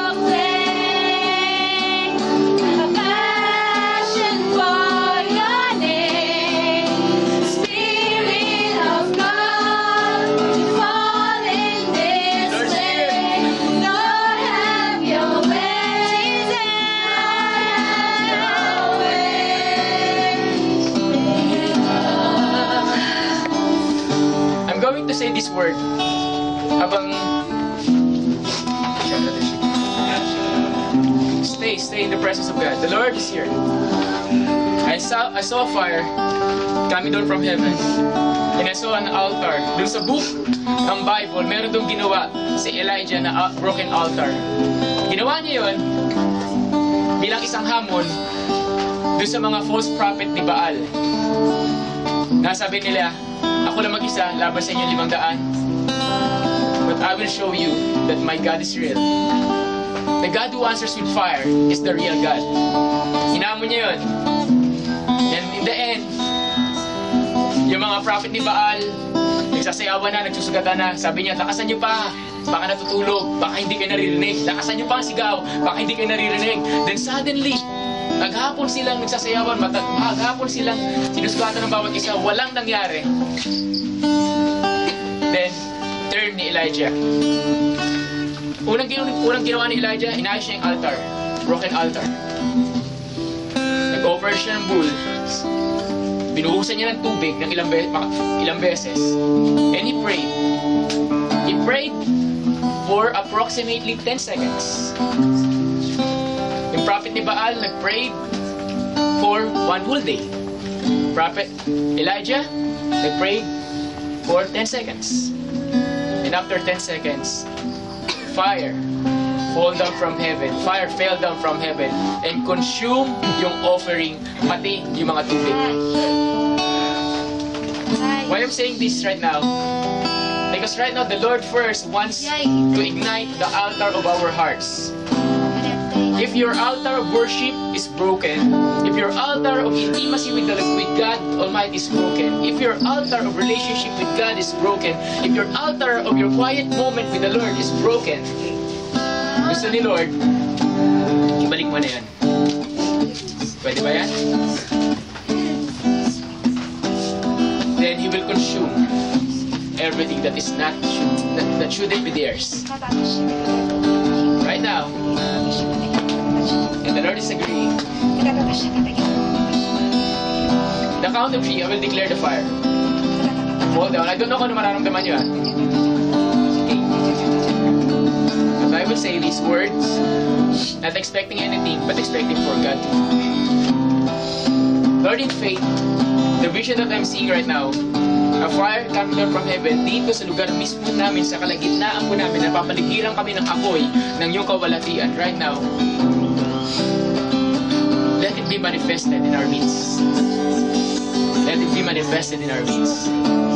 [SPEAKER 2] flame. A passion for your name. Spirit of God, would you fall in this
[SPEAKER 1] Lord's here.
[SPEAKER 2] place? Lord, have your way.
[SPEAKER 1] I'm going to say this word habang stay in the presence of God. The Lord is here. I saw a fire coming down from heaven. And I saw an altar. Doon sa book ng Bible, meron doon ginawa si Elijah na broken altar. Ginawa niya yun bilang isang hamon doon sa mga false prophet ni Baal. Nasabi nila, ako lang mag-isa, laban sa inyo 500. But I will show you that my God is real. The God who answers with fire is the real God. Hinamon niya yun. And in the end, yung mga prophet ni Baal, nagsasayawan na, nagsusugatan na. Sabi niya, lakasan niyo pa. Baka natutulog. Baka hindi kayo naririnig. Lakasan niyo pa ang sigaw. Baka hindi kayo naririnig. Then suddenly, maghapon silang nagsasayawan. Maghapon silang sinusugatan ng bawat isa. Walang nangyari. Then, turn ni Elijah. Unang ginawa ni Elijah, inayos siya yung altar. Broken altar. Nag-offer siya ng bull. Binuhusan niya ng tubig ng ilang beses. And he prayed. He prayed for approximately 10 seconds. Yung prophet ni Baal nag-prayed for 1 whole day. Prophet Elijah nag-prayed for 10 seconds. And after 10 seconds, fire fell down from heaven. Fire fell down from heaven and consumed yung offering, pati yung mga tubig. Why I'm saying this right now? Because right now the Lord first wants to ignite the altar of our hearts. If your altar of worship is broken, if your altar of intimacy with God Almighty is broken, if your altar of relationship with God is broken, if your altar of your quiet moment with the Lord is broken, gusto ni Lord, ibalik mo na yan. Pwede ba yan? Then He will consume everything that is not that shouldn't be theirs. Right now, and the Lord is agreeing. The count of 3, I will declare the fire. Hold on, I don't know kung ano mararamdaman nyo. Okay. But I will to say these words, not expecting anything, but expecting for God. Lord, in faith, the vision that I'm seeing right now, a fire coming down from heaven, dito sa lugar mismo namin, sa kalagitnaan po namin, napapaligiran kami ng apoy ng iyong kawalatian right now. Let it be manifested in our midst. Let it be manifested in our midst.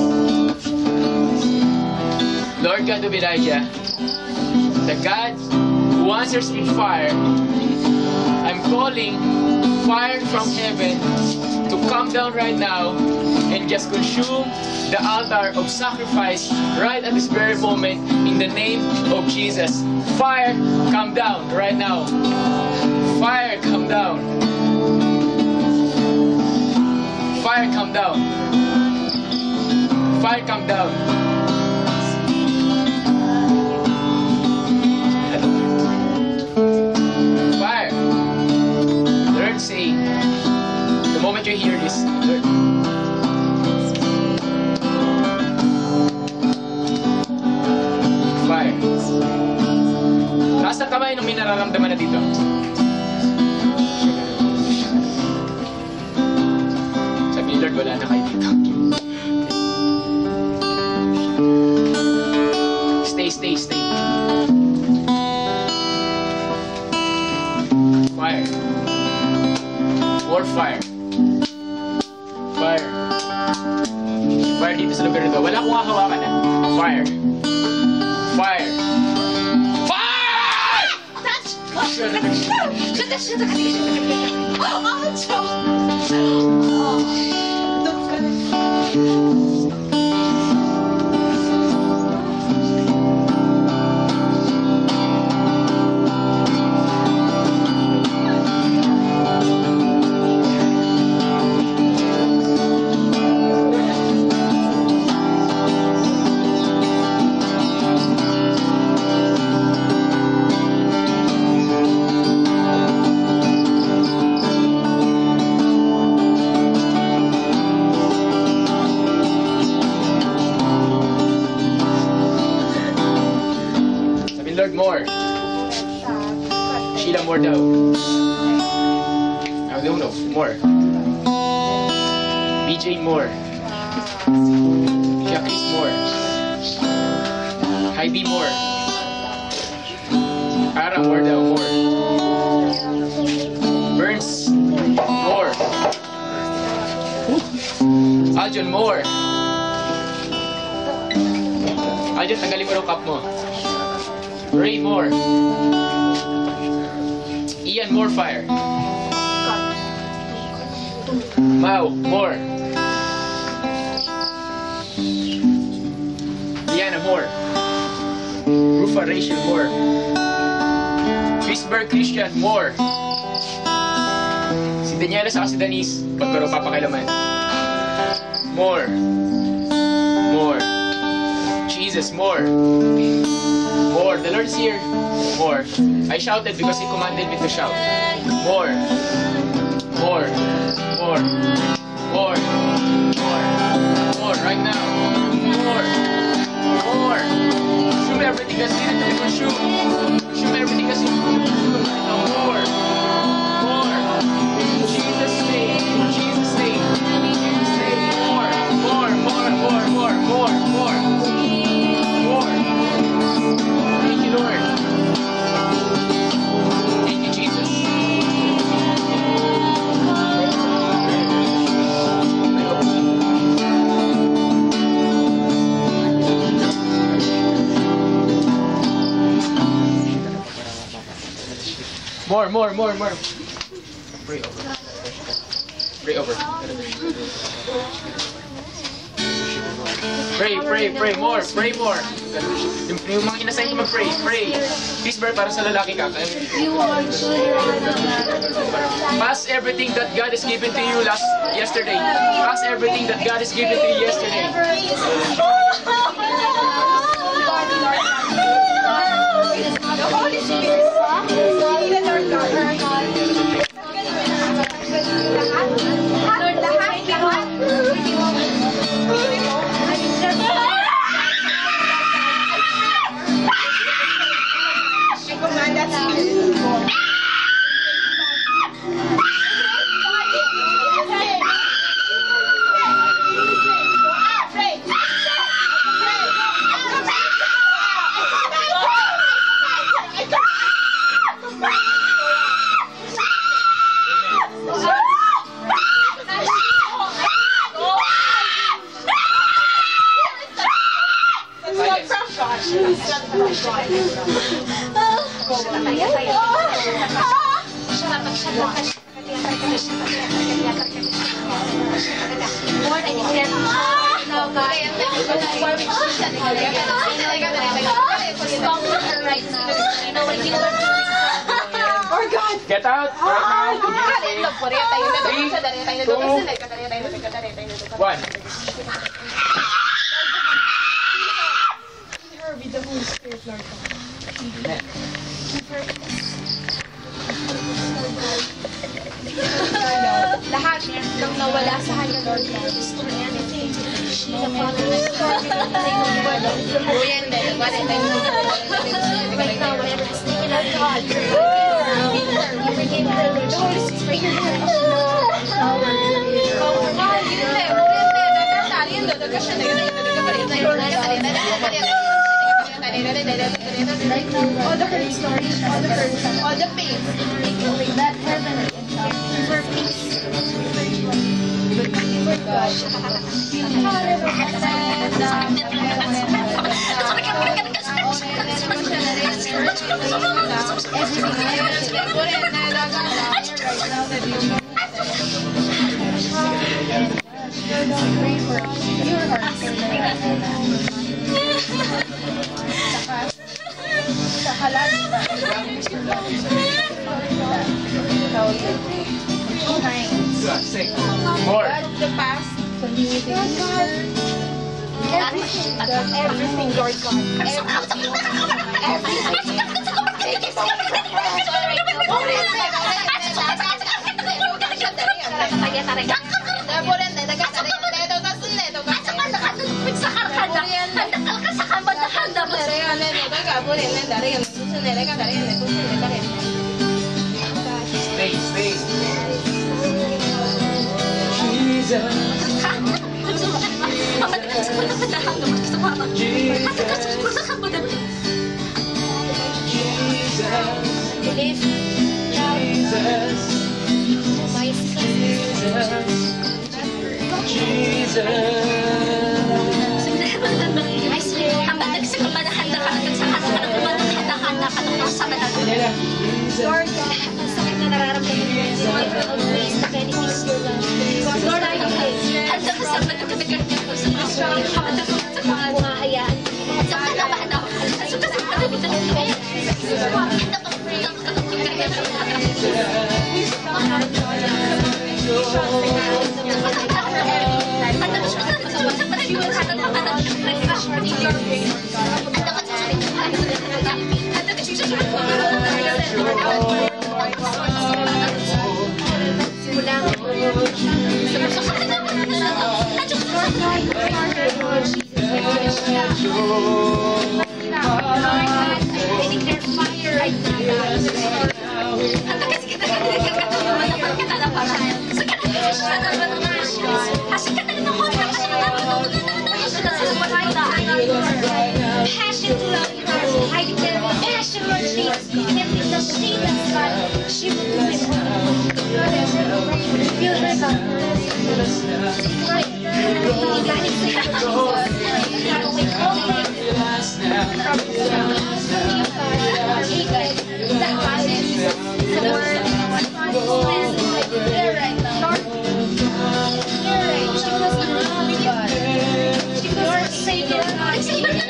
[SPEAKER 1] Lord God of Elijah, the God who answers with fire, I'm calling fire from heaven to come down right now and just consume the altar of sacrifice right at this very moment in the name of Jesus. Fire, come down right now. Fire, come down. Fire, come down. Fire, come down. Fire. Lord, say, the moment you hear this, Lord, fire. Taas ng kamay nung may nararamdaman na dito. Sabi ni Lord, wala na kayo dito. Stay. Fire. More fire. Fire. Fire dito sa lugar nito. Wala akong hahawakan na. Fire. Fire. Fire! Lord, more. Sheila, more daw. I don't know. More. BJ, more. Jacqueline, more. Heidi, more. Ara, more daw. More. Burns, more. Aljon, more. Aljon, tanggalin mo yung cup mo. Ray, more. Ian, more fire. Mau, more. Diana, more. Rufa, Rachel, more. Chrisberg, Christian, more. Si Daniela sa si Denise, pagkaroon papakilaman. More. More. Jesus, more. More. The Lord's here. More. I shouted because He commanded me to shout. More. More. More. More. More. More. Right now. More. More. Consume everything that's needed to be consumed. Consume everything that's needed to be consumed. Right now. More. More. In Jesus' name. In Jesus' name. In Jesus' name. More. More. More. More. More. More. More. More. Thank you, Lord. Thank you, Jesus. More. Pray over. Pray over. Pray more. Pray more. Yung mga inasign ko mag-pray. Pray. Please, Bert, para sa lalaki ka. Pass everything that God has given to you yesterday. Pass everything that God has given to you yesterday.
[SPEAKER 2] The Holy Spirit.
[SPEAKER 1] Get out right now. 1.
[SPEAKER 2] With the Holy Spirit, Lord God.
[SPEAKER 1] Amen.
[SPEAKER 2] Lahat ng nawala sa kanya, Lord God, gusto niya na Sheila, Father, right now, whatever is taken out, God, you forgive her, Lord. The Holy Spirit, you're here. All the hurt stories, all the hurt, all the pain, take away that heaven and God. Give her peace. Give her God. Sa halal na
[SPEAKER 1] More.
[SPEAKER 2] God of the past, continue to use her. Everything, God, everything, Lord God. Everything. Thank you so
[SPEAKER 1] Stay, stay. Jesus.
[SPEAKER 2] Believe. Lord God, ang sakit na nararamdaman mo. Lord, always na benefits your love. Because Lord, I pray. Handa ka sa pagkakabigyan niyo po sa mga strong handa ko sa mga mahayaan. Sa kalabahan ako. Sa kasama ko sa mga handa ka pray. Passion to love you, Lord. I declare passion, Lord Jesus. Every the shame that's God, she will do it. Feel her God. The word, you're right, Lord. You're right. She was not God. She was your Savior, God. She feels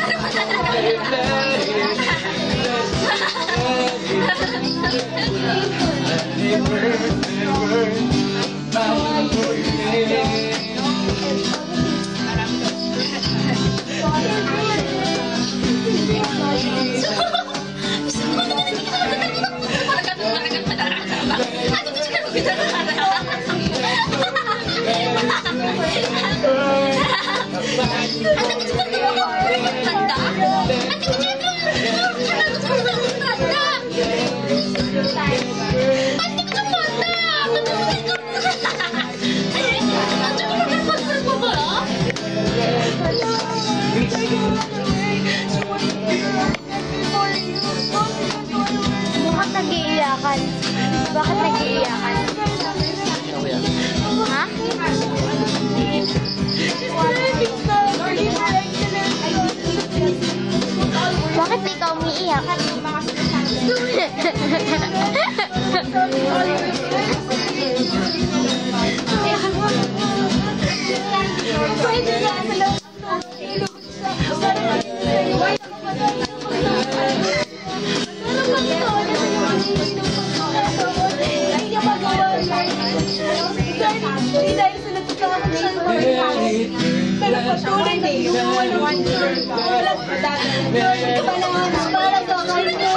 [SPEAKER 2] Bakit nag-iiyakan? Bakit nag-iiyakan? Ha? Bakit ikaw umiiyak?
[SPEAKER 4] Pero patuloy na inuwan ng tulad para sa kanya.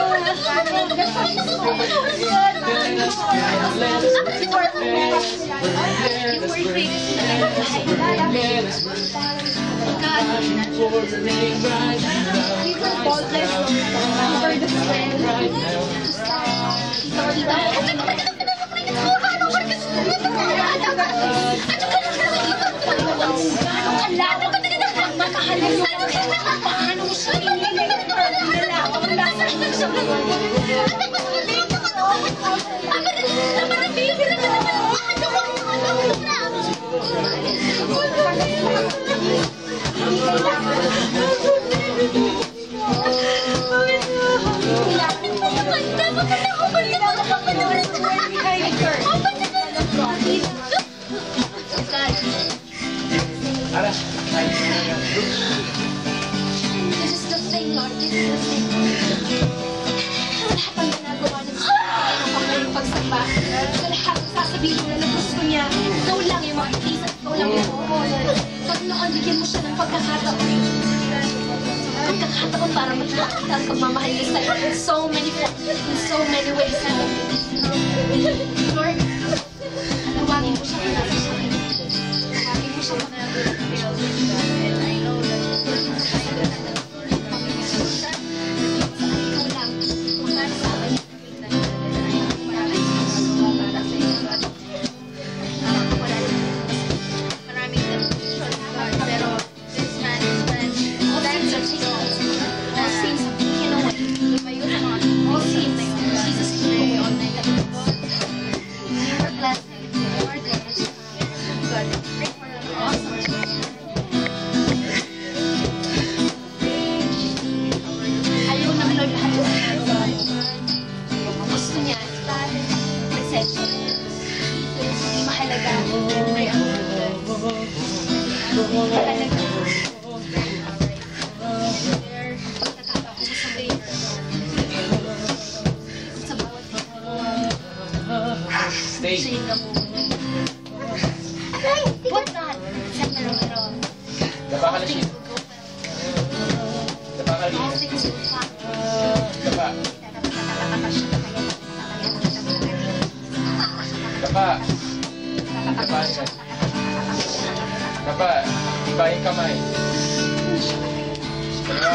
[SPEAKER 2] This is the thing, Lord. This is the thing. Lahat ng ginagawa ng ng pagsamba. Sa lahat ng sasabihin na gusto niya, ikaw lang yung makikisa, ikaw lang yung makukulan. Pagnoon, bigyan mo siya ng pagkakataon. Pagkakataon para magpakita ang pagmamahal niya sa'yo in so many forms, in so many ways. Lord, tawagin mo siya muna sa akin. Tawagin mo siya muna.
[SPEAKER 1] Stay.
[SPEAKER 2] What not?
[SPEAKER 1] Daba ka na siya. Daba ka rin. Daba. Daba. Daba siya. Daba. Iba yung kamay. Daba.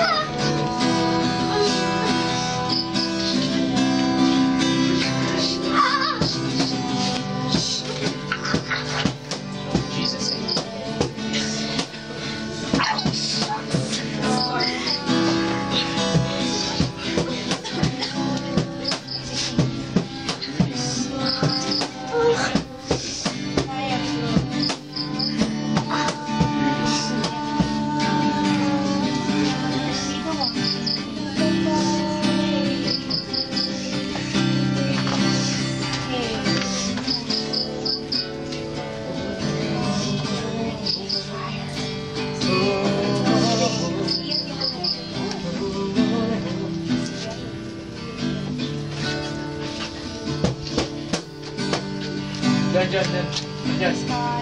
[SPEAKER 1] Diyos, yan. Diyos.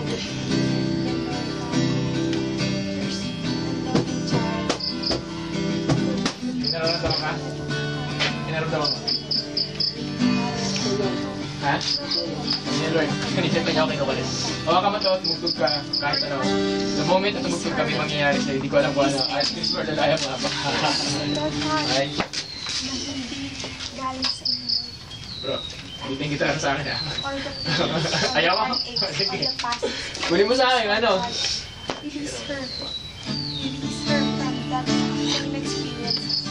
[SPEAKER 1] Pinaramdaman ka? Pinaramdaman mo? Ha? Yan, Lord. Kanina pa niya ako kinukulit. Hawakan mo to at mugtog ka kahit ano. The moment na tumugtog kami mangyayari sa'yo, hindi ko alam kung ano. At least for the life mo. Ay. Bro, ulitin kita lang sa akin ha. Ayaw mo? Sige. Kunin mo sa akin, ano?
[SPEAKER 2] Release her. Release her from that same experience.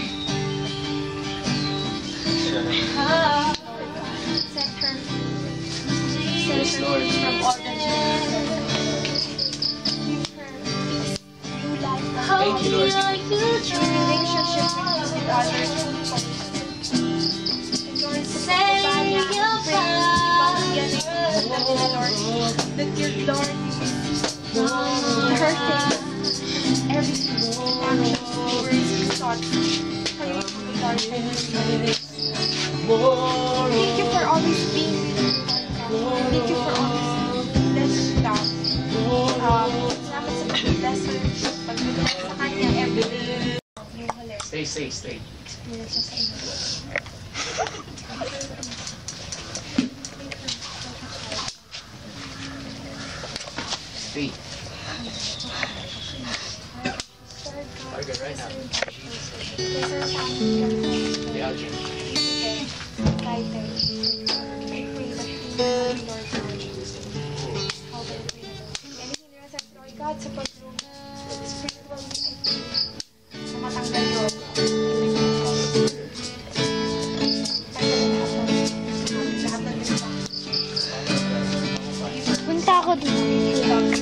[SPEAKER 2] Set her. Set her free from all the chains. Give her peace, new life.
[SPEAKER 1] Thank you, Lord.
[SPEAKER 2] New relationship with others. Lord, say your that your Lord is hurting everything, actions, words, thoughts. Pray to the Lord and thank you for always being with me, Lord. Thank you for always blessing us. Salamat sa pag-blessing, pag-bless sa kanya everyday.
[SPEAKER 1] Stay.
[SPEAKER 2] Experience sa inyo.
[SPEAKER 1] Stay. Are you good right now? The Algin.
[SPEAKER 2] God, sa pag-room, spiritual sa matanggal yun. Punta ako dito.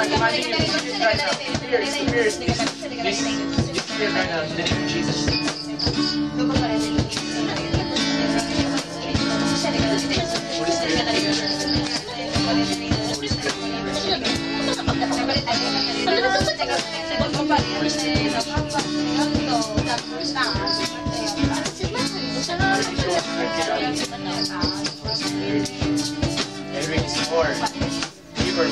[SPEAKER 1] God, commanding you to speak right now. Spirit, this spirit right now in the name of Jesus. Holy Every is for river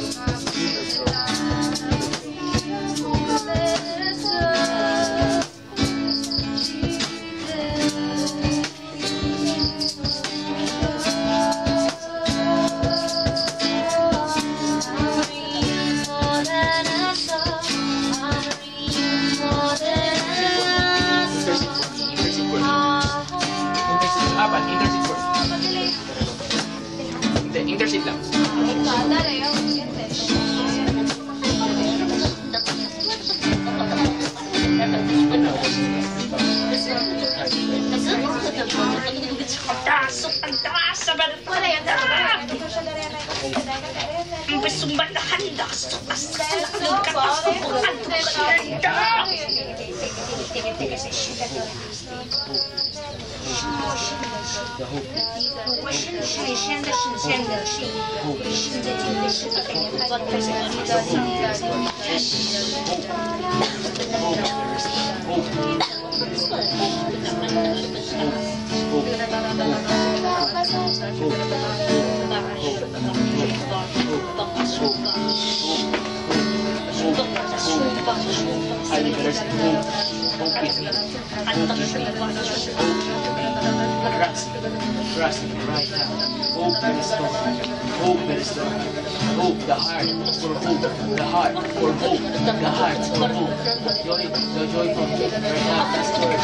[SPEAKER 1] Intercede lang. Trust me right now. Hope and restore. Hope and restore. Hope, the heart for hope. The heart for hope. The heart for hope. Joy, the joy from hope right now. Restore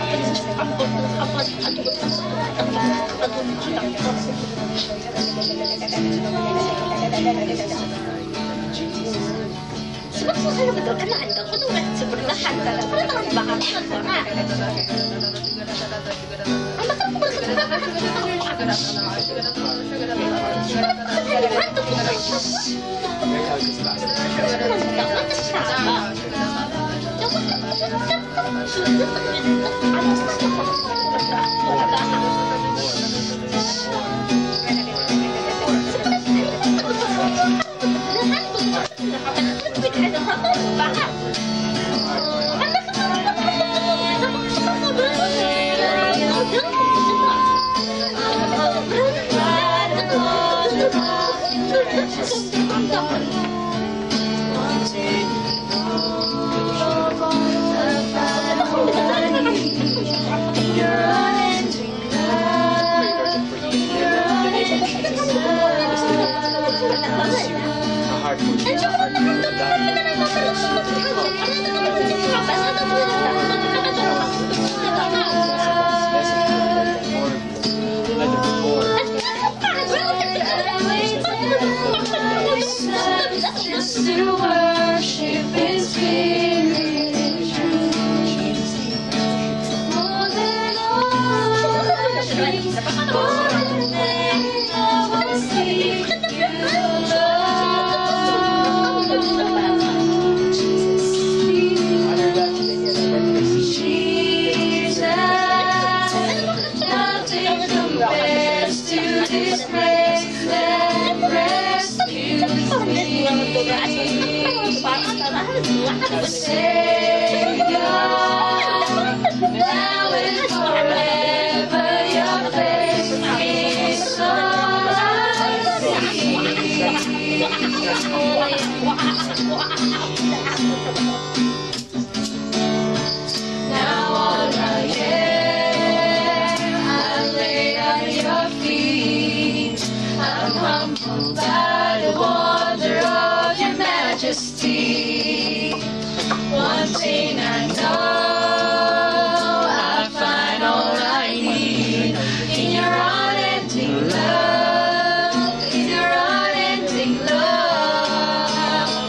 [SPEAKER 2] to worship in spirit and truth. More than all things, more than I will seek you, Lord. Jesus, nothing compares to this grace that rescues me. Savior, now and forever, your face is so now all I am, I lay at your feet. I'm humbled by the wonder of your majesty. One thing I know, I find all I need in your unending love, in your unending love.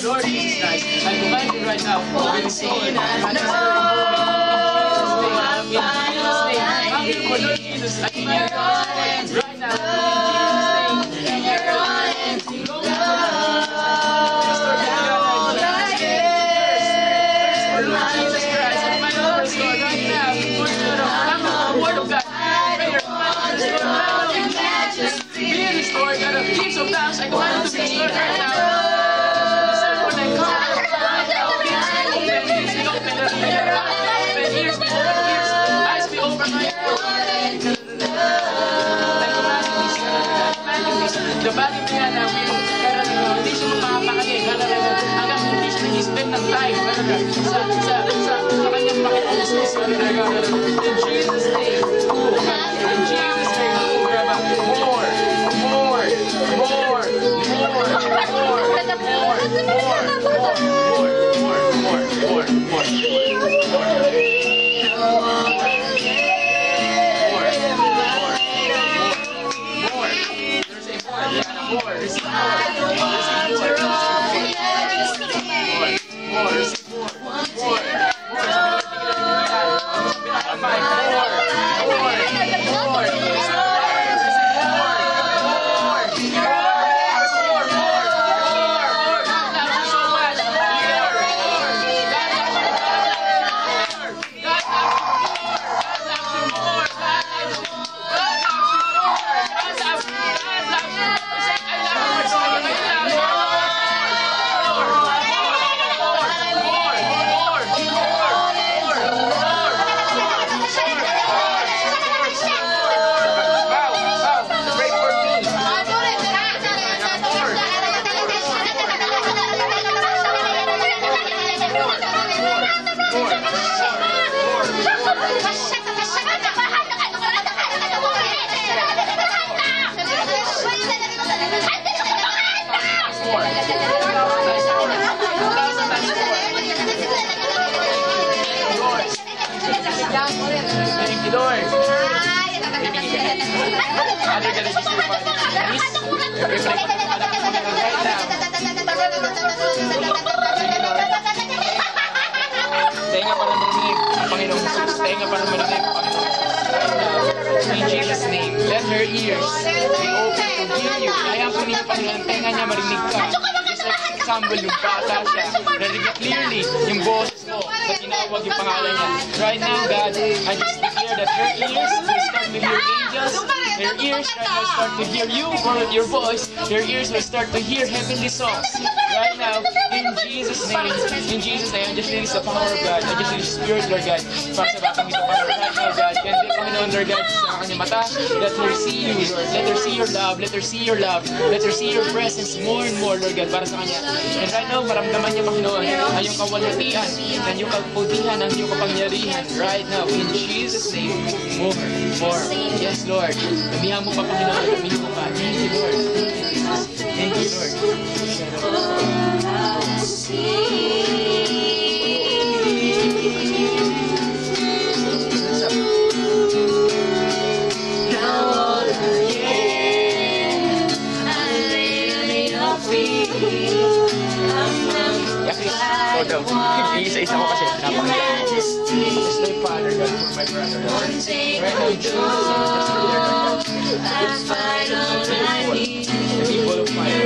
[SPEAKER 1] Lord Jesus Christ, I command you right now, move in this Lord. I just in Jesus' name. Come here, Lord Jesus. I command you right now. In Jesus' name. Go Lord Jesus Christ, I command you, Lord, right now. Come on, the word of God. Be restored, God of peace of doubts. I command you to be restored right now. When I come, ears be open, eyes be open, I command you, the body mo yan, hindi siya makapakali, hanggang hindi siya nag-spend ng time sa kanyang pakitustos. In Jesus' name, in Jesus' name, more. Thank you, Lord. Father, God, I just pray for peace. Tenga para marinig ang Panginoong Jesus. Tenga para marinig ang Panginoong Jesus. In Jesus' name, let her ears be open to hear you. Kaya po niyo, Panginoon, tenga niya marinig ka. Samuel, yung bata siya, narinig clearly yung boses mo na tinawag yung pangalan niya. Right now, God, I just declare that her ears will start to hear angels. Her ears will start to hear you or your voice. Her ears will start to hear heavenly songs. Right now, in Jesus' name, I just release the power of God. I just release the Spirit, Lord God, para sa batang ito, Panginoon. Right now, God, can be, Panginoon, Lord God, sa kanyang mata. Let her see you, Lord. Let her see your love. Let her see your love. Let her see your presence more and more, Lord God, para sa kanya. And right now, maramdaman niya, Panginoon, ang iyong kawalhatian, ang iyong kaputihan, ang iyong kapangyarihan. Right now, in Jesus' name, more. Yes, Lord. Kamihan mo pa, Panginoon. Kamihan mo pa. Thank you, Lord. Thank you, Lord. Isa-isa ko kasi napakaganda. Just like Father God for my brother. Right now, in Jesus' name, just for their God. The people of fire.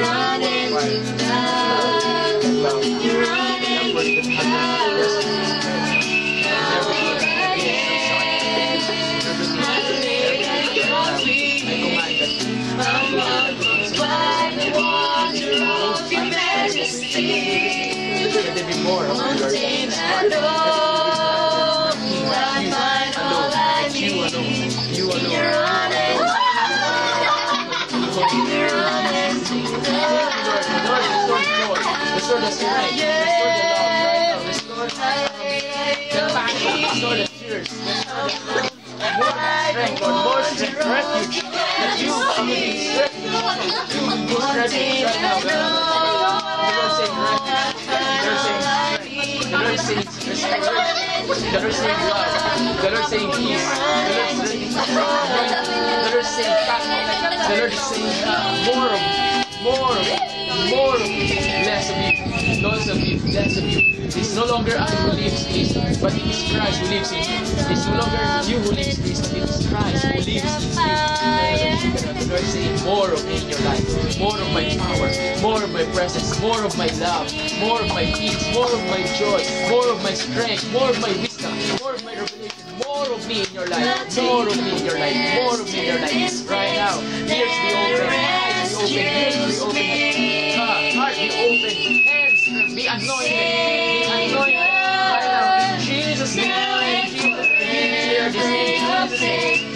[SPEAKER 1] Let there be more of your name and you alone. You alone. Restore the strength. Restore the love right now. Restore the passion. Restore the tears. More strength, Lord. More strength. Refuge. That you are being refuge right now, God. The Lord saying refuge. The Lord saying strength. The Lord saying love. The Lord saying peace. The Lord saying passion. The Lord is saying more less of you. Lord, depths of you. It's no longer I who lives in you, but it is Christ who lives in you. It's no longer you who lives in this, but it is Christ who lives in you. The Lord is saying, more of me in your life, more of my power, more of my presence, more of my love, more of my peace, more of my joy, more of my strength, more of my wisdom, more of my revelation, more of me in your life, more of me in your life, more of me in your life. Right now, ears be open, eyes be open, ears be open, heart be open, hands be anointed, right now. In Jesus' name, in Jesus' name, clear this in Jesus' name.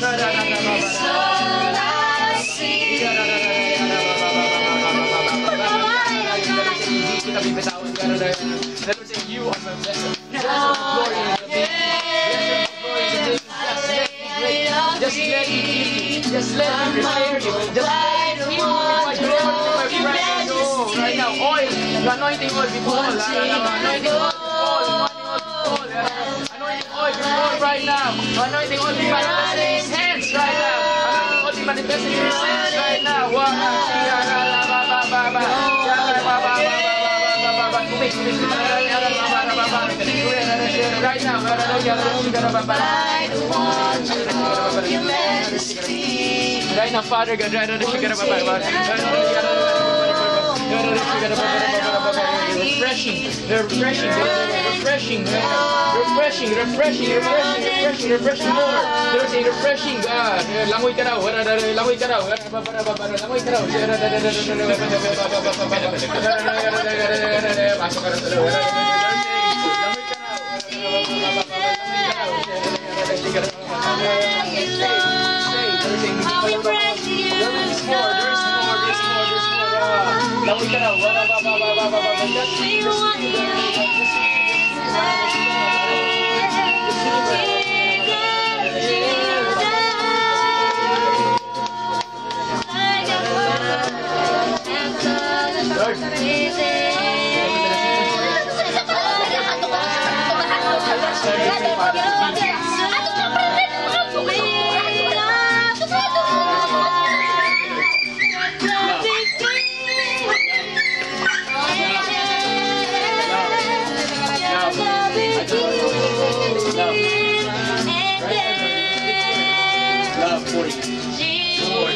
[SPEAKER 1] Kita bibitawan ka na dahil let me say, you are my vessel. Vessel of glory in the nation. Vessel of glory in the nation. Just let me heal you. Just let me prepare you. Just let me heal you with my glory, with my presence. Oh, right now, oil. The anointing oil be fall. Anointing oil be fall. Anointing oil be fall right now. Anointing oil be manifested in his hands right now. Anointing oil be manifested in his hands right now. Right now, right now, Father God, refreshing, more. There's a refreshing God. Langoy ka raw, langoy ka raw, langoy ka raw. Pasok ka raw sa loob. Langoy ka raw. Love for you. More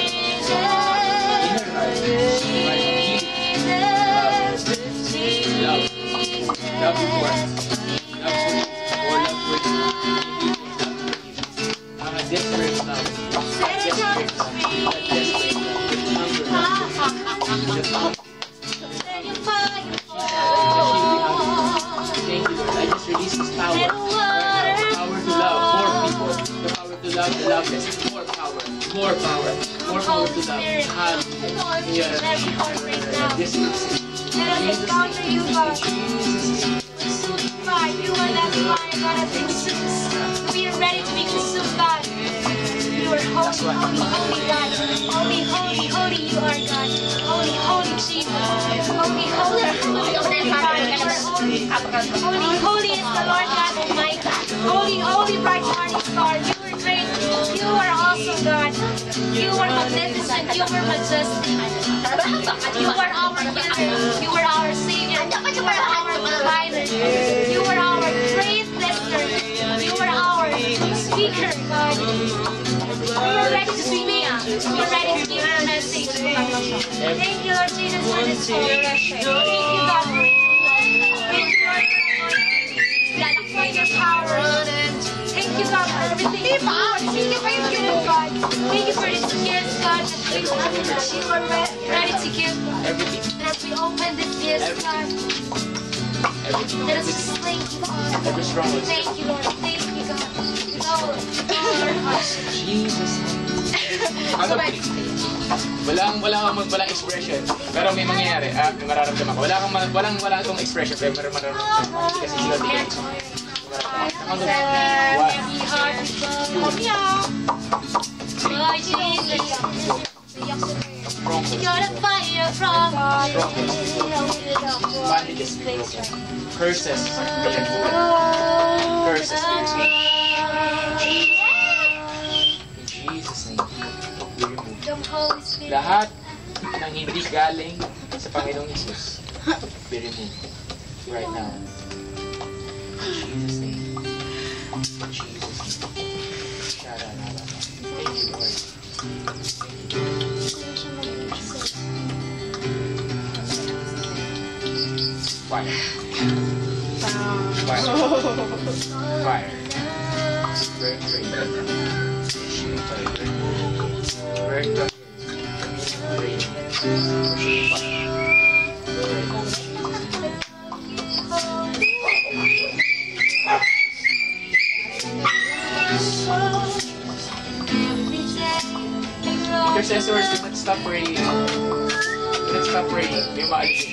[SPEAKER 1] love. Love for you. More love for you. Desperate love. Desperate love. Desperate love. Thank you, Lord. I just release this power. Power to love more people. The power to love the loveless. More power. More power. More power to love. Hallelujah. This is
[SPEAKER 2] Let us encounter you, God. Consumed fire. You are that fire, God, of consumers. We are ready to be consumed, God. You are holy, holy, holy, God. Holy, holy, holy, you are God. Holy, holy, Jesus. Holy, holy, holy, God. You are holy. Holy, holy is the Lord God Almighty. Holy, holy, bright morning star. You are great. You are awesome, God. You are magnificent. You are majestic. You are our healer. You are our Savior. You are our provider. You are our great listener. You are our speaker, God. We are ready to speak. We are ready to give our message. Thank you, Lord Jesus, for this whole session. Thank you, God. Thank you, Lord, for your power. Thank you, God, for everything. Thank you for your gift, God. Thank you for this gift, God, that you are ready to give. And as we open this gift, God, let us just thank you, God. Thank you, Lord. Thank you, God. With all our hearts.
[SPEAKER 1] Jesus. Walang expression. Pero may mangyayari. May mararamdaman ko. Wala itong expression. Pero mararamdaman ko. Hindi kasi sila tigil.
[SPEAKER 2] You're the fire from
[SPEAKER 1] Bandages be broken. Curses be removed. Curses be removed. In Jesus' name, be removed. Lahat ng hindi galing sa Panginoong Jesus, be removed. right now. In Jesus' name. In Jesus' name. Thank you, Lord. Fire. Fire. Fire. Very great. Very good. Intercessors, let's stop praying. Let's stop praying. May maalis.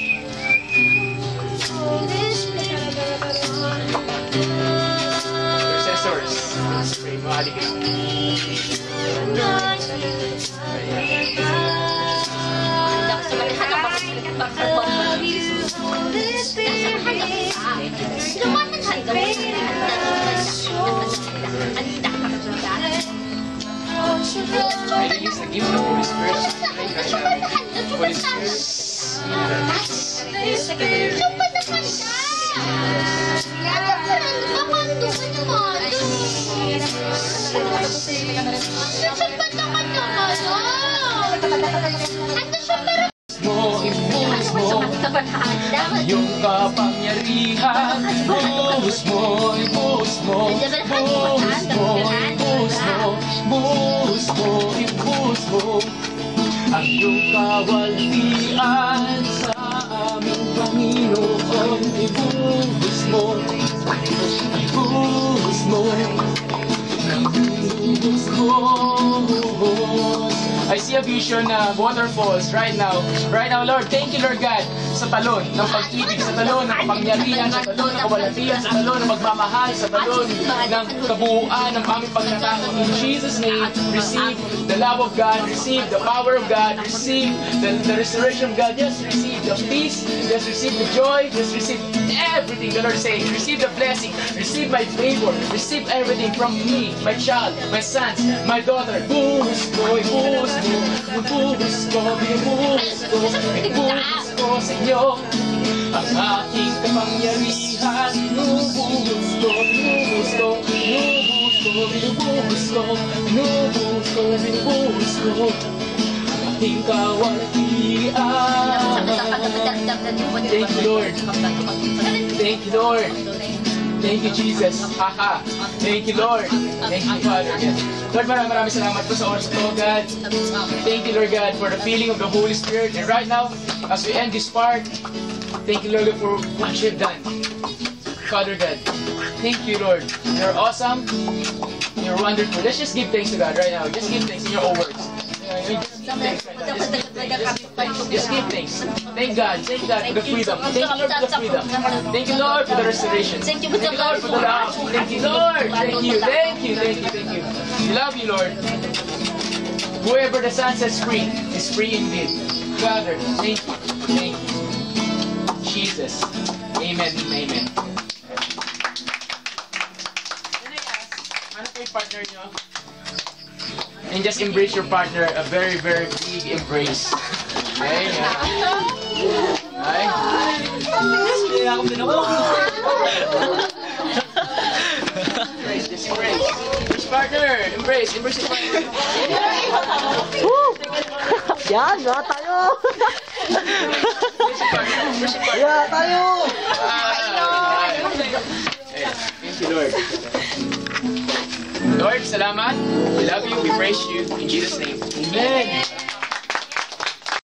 [SPEAKER 1] Intercessors, let's pray. Maalis. I release the gift of Holy Spirit. Holy Spirit. Yung kapangyarihan, buhos mo, ibuhos mo, buhos mo, ibuhos mo, buhos mo, ibuhos mo, ang iyong kawaltian sa aming Panginoon, ibuhos mo, ibuhos mo, ibuhos mo. I see a vision na waterfalls right now. Right now, Lord, thank you, Lord God, sa talon ng pag-ibig, sa talon ng kapangyarihan, sa talon ng kawalatian, sa talon ng magmamahal, sa talon ng kabuuan ng aming pagkatao. In Jesus' name, receive the love of God, receive the power of God, receive the restoration of God. Just receive the peace, just receive the joy, just receive everything the Lord says. Receive the blessing, receive my favor, receive everything from me, my child, my sons, my daughter. Buhos ko, ibuhos mo, ibuhos ko, ibuhos ko, ibuhos ko sa inyo ang aking kapangyarihan. Inubuhos ko, inubuhos ko, inubuhos ko, inubuhos ko, inubuhos ko, inubuhos ko ang aking kawaltian. Thank you, Lord. Thank you, Lord. Thank you, Jesus. Haha. Thank you, Lord. Thank you, Father. Lord, maraming salamat po sa oras ko, God. Thank you, Lord God, for the feeling of the Holy Spirit. And right now, as we end this part, thank you, Lord, for what you've done. Father God, thank you, Lord. You're awesome. You're wonderful. Let's just give thanks to God right now. Just give thanks in your own words. Just give thanks. Thank God. Thank God for the freedom. Thank you, Lord, for the freedom. Thank you, Lord, for the restoration. Thank you, Lord, for the love. Thank you, Lord. Thank you. Thank you. Thank you. Thank you. We love you, Lord. Whoever the Son sets free is free indeed. Father, thank you. Thank you. Jesus. Amen. Amen. Ano po yung partner nyo? And just embrace your partner, a very, very big embrace. Okay? Okay?
[SPEAKER 3] Hindi ako pinako.
[SPEAKER 1] Embrace, just embrace. Embrace partner, embrace your partner.
[SPEAKER 5] Yan, ya tayo!
[SPEAKER 1] Embrace your partner, embrace your partner.
[SPEAKER 5] Ya tayo!
[SPEAKER 1] Thank you, Lord. Lord, salamat. We love you. We praise you. In Jesus' name. Amen.